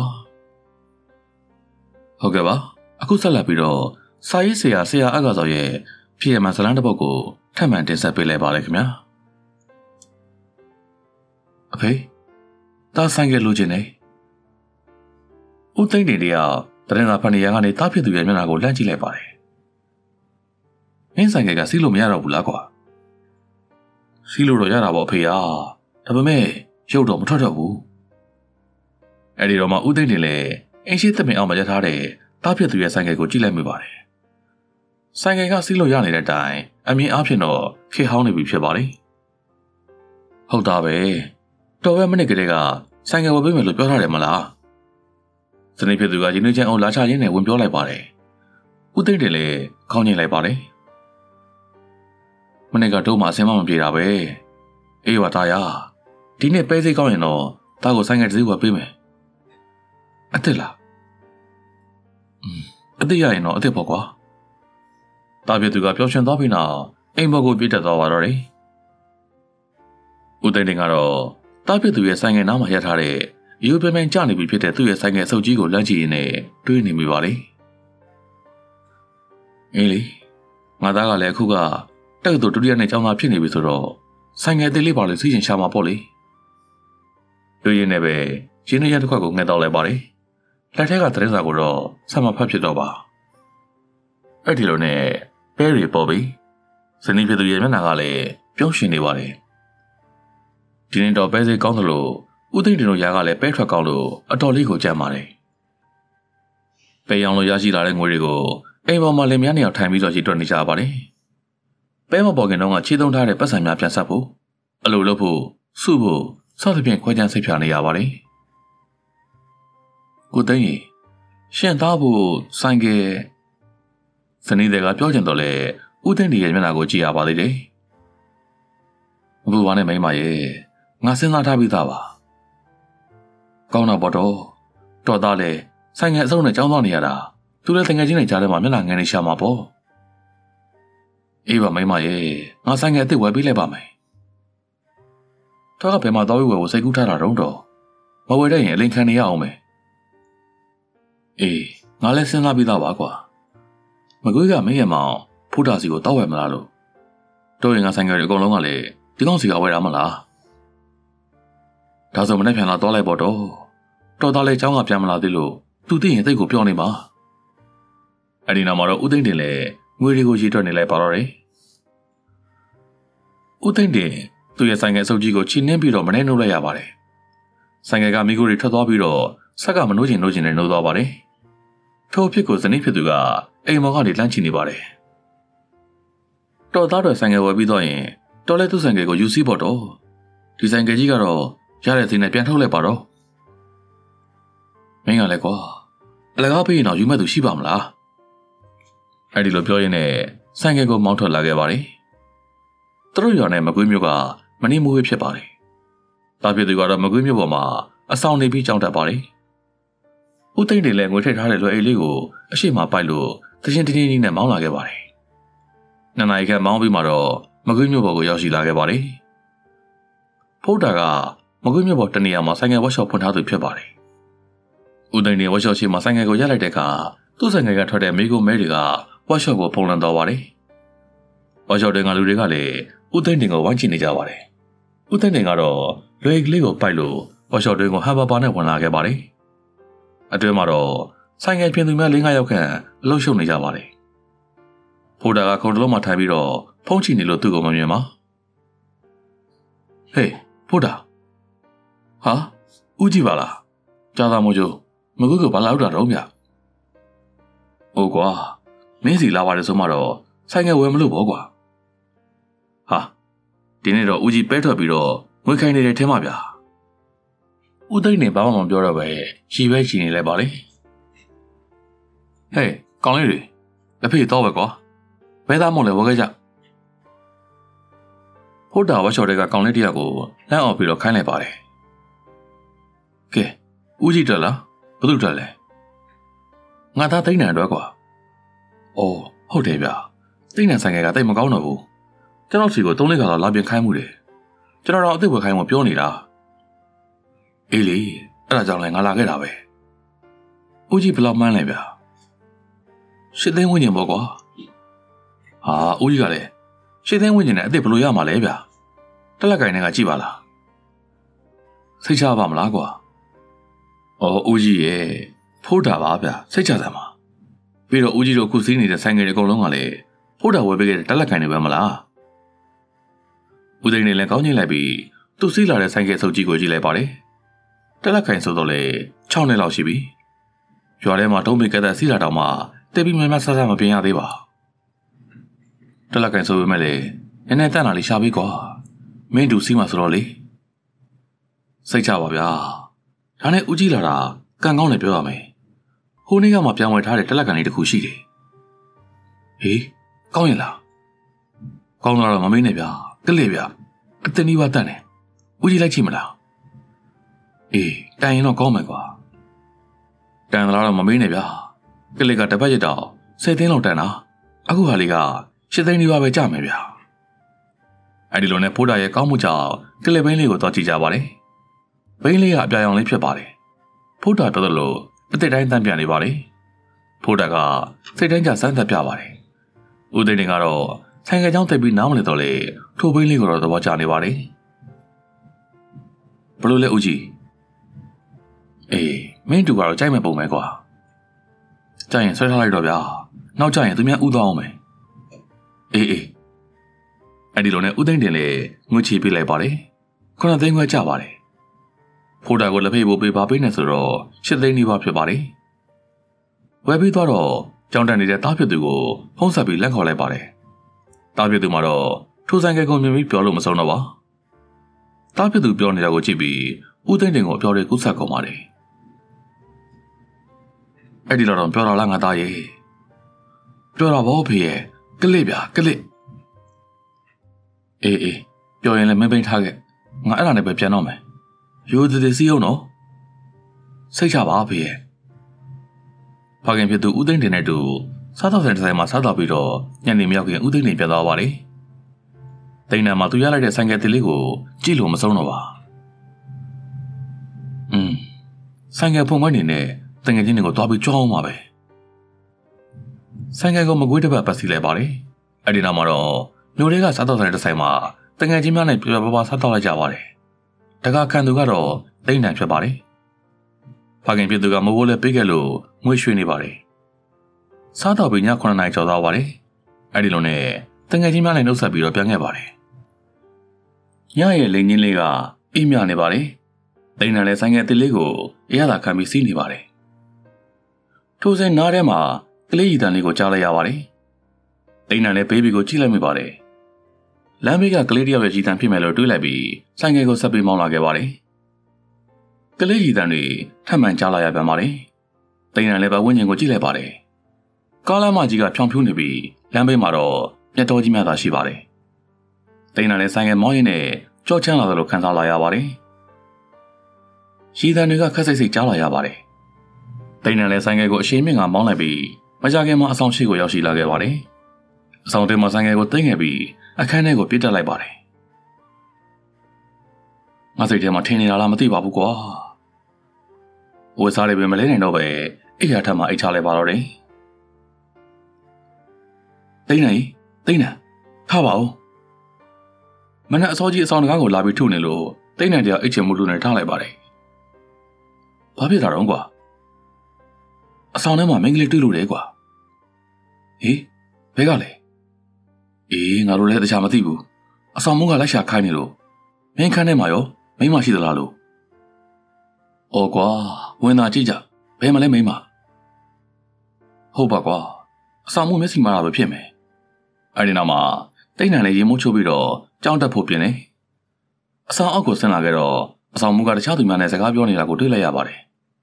ဟုတ်ကဲ့ပါအခုဆက်လက်ပြီးတော့စာရေးဆရာဆရာအကစောရဲ့ဖြစ်ရမှဇလန်းတစ်ပုဒ်ကိုထပ်မံတင်ဆက်ပေးလိုက်ပါရခင်ဗျာအဖေတားဆိုင်ကလိုချင်နေဦးသိန်းနေတရားတရင်သာဖန်နေရကနေတားဖြစ်သူရဲ့မျက်နှာကိုလှမ်းကြည့်လိုက်ပါတယ်မင်းဆိုင်ကစီးလို့မရတော့ဘူးလားကွာစီးလို့တော့ရတာပေါ့ဖေဟာဒါပေမဲ့ရုပ်တော့မထွက်တော့ဘူးအဲ့ဒီတော့မှဦးသိန်းနေလေအင်းရှိသမင်အောင်မရထားတဲ့တားဖြစ်သူရဲ့ဆိုင်ကကိုကြည့်လိုက်မိပါတယ်ဆိုင်ကကစီးလို့ရနေတဲ့အတိုင်းအမြင်အားဖြင့်တော့ခေဟောင်းနေပြီဖြစ်ပါတယ်ဟုတ်တာပဲတော်ပဲမိနစ်ကလေးကဆိုင်ကဝယ်ပေးမယ်လို့ပြောထားတယ်မလားစနေဖြစ်သူကရင်းနှီးချမ်းအောင်လာချရင်းနဲ့ဝင်ပြောလိုက်ပါတယ်ဦးသိန်းတယ်လေခေါင်းငိမ့်လိုက်ပါတယ်မနေ့ကတော့မှအစင်မမပြေတာပဲအေးပါသားရဒီနေ့ပဲစိတ်ကောင်းရင်တော့ဒါကိုဆိုင်ကတစ်စီးဝယ်ပေးမယ်အစ်စ်လားอืมအစ်စ်ရရင်တော့အစ်စ်ပေါ့ကွာတာပြသူကပျော်ရွှင်သွားပြီးနောက်အိမ်ဘော်ကိုပြေးတက်သွားပါတော့တယ်ဦးသိန်းတင်ကတော့တာပြသူရဲ့ဆိုင်ငယ်နားမှာရထားတဲ့ရိုးပင်ပင်ကျနေပြီဖြစ်တဲ့သူ့ရဲ့ဆိုင်ငယ်အဆုပ်ကြီးကိုလမ်းကြည့်ရင်းနဲ့တွေးနေမိပါလေအေးလေငါသားကလည်းအခုကတက္ကသိုလ်ဒုတိယနှစ်ကျောင်းသားဖြစ်နေပြီဆိုတော့ဆိုင်ငယ်သေးလေးပါလေစီးရင်ရှာမှာပေါ့လေတွေးရင်းနဲ့ပဲရင်းနှီးရတစ်ခွက်ကိုငှက်တော့လိုက်ပါလေလက်ထက်ကတရင်စာကိုတော့ဆက်မဖတ်ဖြစ်တော့ပါအဲ့ဒီလိုနဲ့ပဲရီပေါ်ပြီဇနီးဖြစ်သူရဲ့မျက်နှာကလည်းပြုံးရှင်နေပါတယ်ဒီနေ့တော့ပဲစိတ်ကောင်းသလိုဦးသိန်းတင်တို့ရာကလည်းပဲထွက်ကောင်းလို့အတော်လေးကိုကြမ်းပါတယ်ပဲရောင်လိုရရှိလာတဲ့ငွေတွေကိုအိမ်ပေါ်မှာလင်မယားနှစ်ယောက်ထိုင်ပြီးတော့ရည်တွက်နေကြပါတယ်ပဲမပေါ်ခင်တုန်းကခြေသုံးထားတဲ့ပတ်စံများပြန်ဆက်ဖို့အလိုလုပ်ဖို့စုဖို့စသဖြင့်ခွဲခြမ်းစိတ်ဖြာနေရပါတယ်ကိုသိန်းရေရှင့်သားဖို့ဆိုင်ကစနေတွေကပြောချင်တော့လေဦးသိန်းရဲ့မျက်နှာကိုကြည့်ရပါသေးတယ်မဘူးပါနဲ့မိမရဲ့ငါစဉ်းစားထားပြီးသားပါကောင်းတော့ပေါ့တော့တော်သားလေဆိုင်ငယ်အစုံနဲ့ကြောင်းသွားနေရတာသူလည်းတငယ်ချင်းတွေကြားထဲမှာမျက်နှာငယ်နေရှာမှာပေါ့အေးပါမိမရဲ့ငါဆိုင်ငယ်အစ်စ်ဝယ်ပေးလိုက်ပါမယ်တော့ကဘယ်မှာသွားပြီးဝယ်ဖို့စိတ်ကူးထားတာတော့တော့မဝယ်တဲ့ရင်အလိန်ခံနေရအောင်မယ်အေးငါလည်းစဉ်းစားပြီးသားပါကွာမကွေးကမင်းရဲ့မောင်ဖူးတာစီကိုတောက်ဝယ်မလားလို့တို့ရင်ငါဆိုင်ငယ်တွေအကုန်လုံးကလည်းဒီကောင်စီကဝယ်တာမလားဒါဆိုမနေ့ပြန်လာတော့လိုက်ပေါ့တော့တော်သားလေးเจ้าကပြန်မလာသေးလို့သူသိရင်သိကိုပြောနေပါအဲ့ဒီနောက်မှာတော့ဦးသိန်းတင်လည်းငွေတွေကိုရေတွက်နေလိုက်ပါတော့တယ်ဦးသိန်းတင်သူ့ရဲ့ဆိုင်ငယ်အစုပ်ကြီးကိုချီနှင်းပြီးတော့မနှဲနှုတ်လိုက်ရပါတယ်။ဆိုင်ငယ်ကမိခိုးတွေထွက်သွားပြီးတော့ဆက်ကမနှိုးချင်နှိုးချင်နဲ့နှိုးသွားပါတယ်။ထို့ဖြစ်ကိုဇနီးဖြစ်သူကအိမ်မော်ကနေလှမ်းချနေပါတယ်။တော်သားတော်ဆိုင်ငယ်ဝယ်ပြီးတော့ရင်တော်လဲသူ့ဆိုင်ငယ်ကိုယူစီးဖို့တော့ဒီဆိုင်ငယ်ကြီးကတော့ရတဲ့စီနဲ့ပြန်ထုတ်လိုက်ပါတော့။မင်းကလည်းကွာအလကားပေးရင်တော့ယူမဲ့သူရှိပါမလား။အဲဒီလိုပြောရင်းနဲ့ဆိုင်ငယ်ကိုမောင်းထွက်လာခဲ့ပါတယ်။သူတို့ရွာနဲ့မကွေးမျိုးကမနေမွေးဖြစ်ပါတယ်။တာဖြစ်သူကတော့မကွေးမျိုးပေါ်မှာအဆောင်နေပြီးကြောင်းတက်ပါတယ်။ဦးသိန်းတွေလည်းငွေထည့်ထားတဲ့လွယ်အိတ်လေးကိုအရှိမပိုက်လို့တချင်းတင်းတင်းနဲ့မောင်းလာခဲ့ပါတယ်။နှစ်နာရီခန့်မောင်းပြီးမှတော့မကွေးမျိုးပေါ်ကိုရောက်ရှိလာခဲ့ပါတယ်။ဖိုးတာကမကွေးမျိုးပေါ်တနေရာမှာဆိုင်ငယ်ဝက်ရှော့ဖွင့်ထားသူဖြစ်ပါတယ်။ဦးသိန်းတွေဝက်ရှော့ရှိမှဆိုင်ငယ်ကိုရက်လိုက်တဲ့အခါသူ့ဆိုင်ငယ်ကထွက်တဲ့မိကိုမဲတွေကဝက်ရှော့ကိုဖုံးလန်းသွားပါတယ်။ဝက်ရှော့တွေကလူတွေကလည်းဦးသိန်းတင်ကိုဝိုင်းချနေကြပါတယ်။ဦးသိန်းတင်ကတော့လွယ်ကလေးကိုပိုက်လို့ဝက်ရှော့တွေကိုဟန်ဘာဘာနဲ့ဝင်လာခဲ့ပါတယ်။အတွင်းမှာတော့ဆိုင်ငယ်ပြင်သူများလေးငါးယောက်ခန့်အလုပ်ရှုပ်နေကြပါတယ်။ဖိုးတာကခုံတလုံးမှထိုင်ပြီးတော့ဖုန်းချနေလို့သူ့ကိုမမြင်ပါ။ဟေးဖိုးတာဟာဦးကြည့်ပါလား။ကြာသာမို့ကျမကွေးကဘာလာတော့တော့ဗျ။ဟုတ်ကွာမင်းစီလာပါတယ်ဆိုမှတော့ဆိုင်ငယ်ဝယ်မလို့ပေါ့ကွာ။ဟာဒီနေ့တော့ဦးကြီးပဲထွက်ပြီးတော့ငွေခိုင်းနေတယ်ထင်ပါဗျာဦးသိန်းနေဘာမှမပြောတော့ပဲရှီပဲရှီနေလိုက်ပါလေဟေးကောင်းလေးတွေလက်ဖေးတော့ပဲကွာဘဲသားမုံလည်းဝယ်ခဲ့ကြဟုတ်တာဝက်ချော်တွေကကောင်းလေးတယောက်ကိုလမ်းအောင်ပြီးတော့ခိုင်းလိုက်ပါတယ်ကဲဦးကြီးတက်လားဘယ်သူတက်လဲငါသားသိန်းနံအတွက်ကွာအော်ဟုတ်တယ်ဗျာသိန်းနံဆိုင်ကတိတ်မကောင်းတော့ဘူးကျွန်တော်စီကိုသုံးလေးခါတော့လာပြန်ခိုင်းမှုတယ်ကျွန်တော်တော့အသက်ဝယ်ခိုင်းမှပြောနေတာအေးလေအဲ့ဒါကြောင့်လည်းငါလာခဲ့တာပဲဦးကြီးဘယ်လောက်မှန်းလဲဗျာရှစ်သိန်းဝန်းကျင်ပေါ့ကွာဟာဦးကြီးကလည်းရှစ်သိန်းဝန်းကျင်နဲ့အသက်ဘယ်လိုရမှာလဲဗျာတက်လက်ကင်နဲ့ကကြည့်ပါလားစိတ်ချပါမလားကွာအော်ဦးကြီးရဲ့ဖိုးတာပါဗျာစိတ်ချစမ်းပါပြီးတော့ဦးကြီးတို့ခုစီးနေတဲ့ဆိုင်ငယ်တွေအကုန်လုံးကလည်းဖိုးတာဝယ်ပေးခဲ့တဲ့တက်လက်ကင်တွေပဲမလားဦးသိန်းနေလည်းကောင်းချင်းလိုက်ပြီးသူ့စီးလာတဲ့ဆိုင်ကယ်ဆုပ်ကြီးကိုကြည့်လိုက်ပါတယ်တက်လက်ခိုင်ဆိုတော့လေ၆နှစ်လောက်ရှိပြီရွာထဲမှာတုံးပိကတဲ့စီးလာတော့မှတေးပြီးများများဆဆမပြင်းရသေးပါတက်လက်ခိုင်ဆိုပေမဲ့လေနည်းနည်းတန်လာလေးရှာပြီးကွာမင်းတူစီးမှာဆိုတော့လေစိတ်ချပါဗျာဒါနဲ့ဦးကြီးလာတာကံကောင်းတယ်ပြောရမယ်ဟိုနေ့ကမှပြန်ဝယ်ထားတဲ့တက်လက်ကန်လေးတစ်ခုရှိတယ်ဟေးကောင်းရင်လားကောင်းတော့မမင်းနဲ့ဗျာကလေးဗျာအတနီးပါတတ်နေဦးကြီးလိုက်ချိမလားအေးတန်ရင်တော့ကောင်းမယ်ကွာတန်လားတော့မမေးနဲ့ဗျာကလေးကတပတ်ရတော့ဆယ်သိန်းလောက်တန်တာအခုဟာလေးကရှစ်သိန်းနီးပါးပဲကြမယ်ဗျာအဲ့ဒီလိုနဲ့ဖိုးတာရဲ့ကောင်းမှုကြောင့်ကလေးဘိန်းလေးကိုတော့ကြည့်ကြပါလေဘိန်းလေးကအပြာရောင်လေးဖြစ်ပါတယ်ဖိုးတာတော်တော်လို့အသက်တိုင်းတန်းပြနေပါလေဖိုးတာကစိတ်တိုင်းကြစမ်းသက်ပြပါတယ်ဦးသိန်းတင်ကတော့ဆိုင်ကကြောင်းတက်ပြီးနားမလည်တော့လေထိုဘိန်းလေးကိုတော့သဘောကျနေပါလေဘလို့လဲဦးကြီးအေးမင်းတူကတော့ကြိုက်မဲ့ပုံပဲကွာကြိုက်ရင်ဆွဲထားလိုက်တော့ဗျာနောက်ကြရင်သူများဥသွားအောင်မယ်အေးအေးအဲ့ဒီလိုနဲ့ဦးသိန်းတင်လေငွေချီပေးလိုက်ပါတယ်ခုနသိန်းခွဲကြပါတယ်ဖိုးတာကိုလက်ဖေးပို့ပေးပါပေးနေဆိုတော့ရှစ်သိန်းနီးပါးဖြစ်ပါတယ်ဝယ်ပြီးတော့ကြောင်းတန်နေတဲ့တားဖြစ်သူကိုဖုံးဆက်ပြီးလက်ခေါ်လိုက်ပါတယ်တားဖြစ်သူမှာတော့ထိုဆိုင်ကကိုမြင်ပြီးပြောလို့မဆုံးတော့ပါတားဖြစ်သူပြောနေတာကိုကြည့်ပြီးဦးသိန်းတင်ကိုပြောတဲ့ကုသကုန်ပါတယ်အဲ့ဒီတော့ပြောတော့လားငါသားရဲ့ပြောတော့ဘောဖေရဲ့ကလစ်ဗျာကလစ်အေးအေးပြောရင်လည်းမင်းပိန်ထားခဲ့ငါအဲ့ဒါနဲ့ပဲပြန်တော့မယ်ရိုးသေးသေးစီးအောင်နော်စိတ်ချပါဖေရဲ့ဖခင်ဖြစ်သူဦးသိန်းတင်နဲ့တူစားတော့တဲ့ဆိုင်မှာစားတော့ပြီးတော့ညနေမြောက်ခင်ဦးသိန်းတင်ပြန်သွားပါလေတိန်နံမှာသူရလိုက်တဲ့ဆိုင်ကယ်တစ်လေးကိုကြည့်လို့မဆုံးတော့ပါอืมဆိုင်ကယ်ဖုံခွင့်နေနဲ့တငယ်ချင်းတွေကိုတွားပြီးကြွားအောင်ပါပဲဆိုင်ကယ်ကိုမကွေးတစ်ပတ်ပတ်စီလိုက်ပါလေအဲ့ဒီနောက်မှာတော့မျိုးတွေကစားတော့တဲ့ဆိုင်မှာတငယ်ချင်းများနဲ့ပြပြပပစားတော့လိုက်ကြပါတယ်တကားခံသူကတော့တိန်နံဖြစ်ပါတယ်ဖခင်ဖြစ်သူကမဘိုးလည်းပေးခဲ့လို့ငွေရွှေနေပါတယ်စားတော့ပြီးညခုနှစ်နာရီကျော်သွားပါတယ်အဲ့ဒီလိုနဲ့တငယ်ချင်းများနဲ့နှုတ်ဆက်ပြီးတော့ပြန်ခဲ့ပါတယ်ညရဲ့လိန်ချင်းလေးကအိမ်မြနေပါတယ်။တိန်နန်လည်းဆိုင်ငယ်အစ်လေးကိုအရသာခံပြီးစီးနေပါတယ်။ထိုစဉ်နားထဲမှာကလေးရီတန်လေးကိုကြားလိုက်ရပါတယ်။တိန်နန်လည်းဘေဘီကိုကြည့်လိုက်မိပါတယ်။လမ်းဘေးကကလေးတယောက်ရဲ့ရီတန်ဖြစ်မယ်လို့တွေးလိုက်ပြီးဆိုင်ငယ်ကိုဆက်ပြီးမောင်းလာခဲ့ပါတယ်။ကလေးရီတန်တွေထပ်မံကြားလာရပြန်ပါတယ်။တိန်နန်လည်းပဲဝင်းကျင်ကိုကြည့်လိုက်ပါတယ်။ကားလမ်းမကြီးကဖြောင်ဖြူးနေပြီးလမ်းဘေးမှာတော့မြတ်တော်ကြီးများသာရှိပါတယ်။တိန်နန်လည်းဆိုင်ငယ်မောင်းရင်းနဲ့ကြော့ချမ်းလာသလိုခံစားလာရပါတယ်။ရီတန်တွေကခက်စိတ်စိတ်ကြားလာရပါတယ်။တိန်နန်လည်းဆိုင်ငယ်ကိုအရှိန်မြင့်ကမောင်းလိုက်ပြီးမကြခင်မှာအဆောင်ရှိကိုရောက်ရှိလာခဲ့ပါတယ်။အဆောင်ထဲမှာဆိုင်ငယ်ကိုသိမ်းခဲ့ပြီးအခန်းထဲကိုပြစ်တက်လိုက်ပါတယ်။ငါစိတ်ထဲမှာထင်နေတာလားမသိပါဘူးကွာ။ဝေစားလေးပဲမလဲနိုင်တော့ပဲအိယာထက်မှအိတ်ချလိုက်ပါတော့တယ်။တိန်နန်တိန်နန်ထားပါဦး။မနက်အစောကြီးအဆောင်တကားကိုလာပြီးထုနေလို့တိန်နန်တရားအိတ်ချင်မှုလူနဲ့ထားလိုက်ပါတယ်။ဘာဖြစ်တာတော့ကွာ။အဆောင်ထဲမှာမင်းကလေးတွေ့လို့တယ်ကွာ။ဟေးဘဲကလဲ။အေးငါတို့လည်းတခြားမသိဘူး။အဆောင်မုန်းကလိုက်ရှာခိုင်းနေလို့မင်းခန်းထဲမှာရောမိမရှိသလားလို့။အော်ကွာဝင်သာကြည့်ကြဘယ်မှလဲမိမ။ဟုတ်ပါကွာအဆောင်မုန်းမျက်စိမှားတာပဲဖြစ်မယ်။အဲဒီနောက်မှာတိန်နန်လည်းရေမိုးချိုးပြီးတော့ကြောင်းတက်ဖို့ပြင်နေ။အဆောင်အောက်ကိုဆင်းလာခဲ့တော့အဆောင်မုန်းကတခြားသူများနဲ့စကားပြောနေတာကိုတွေ့လိုက်ရပါတယ်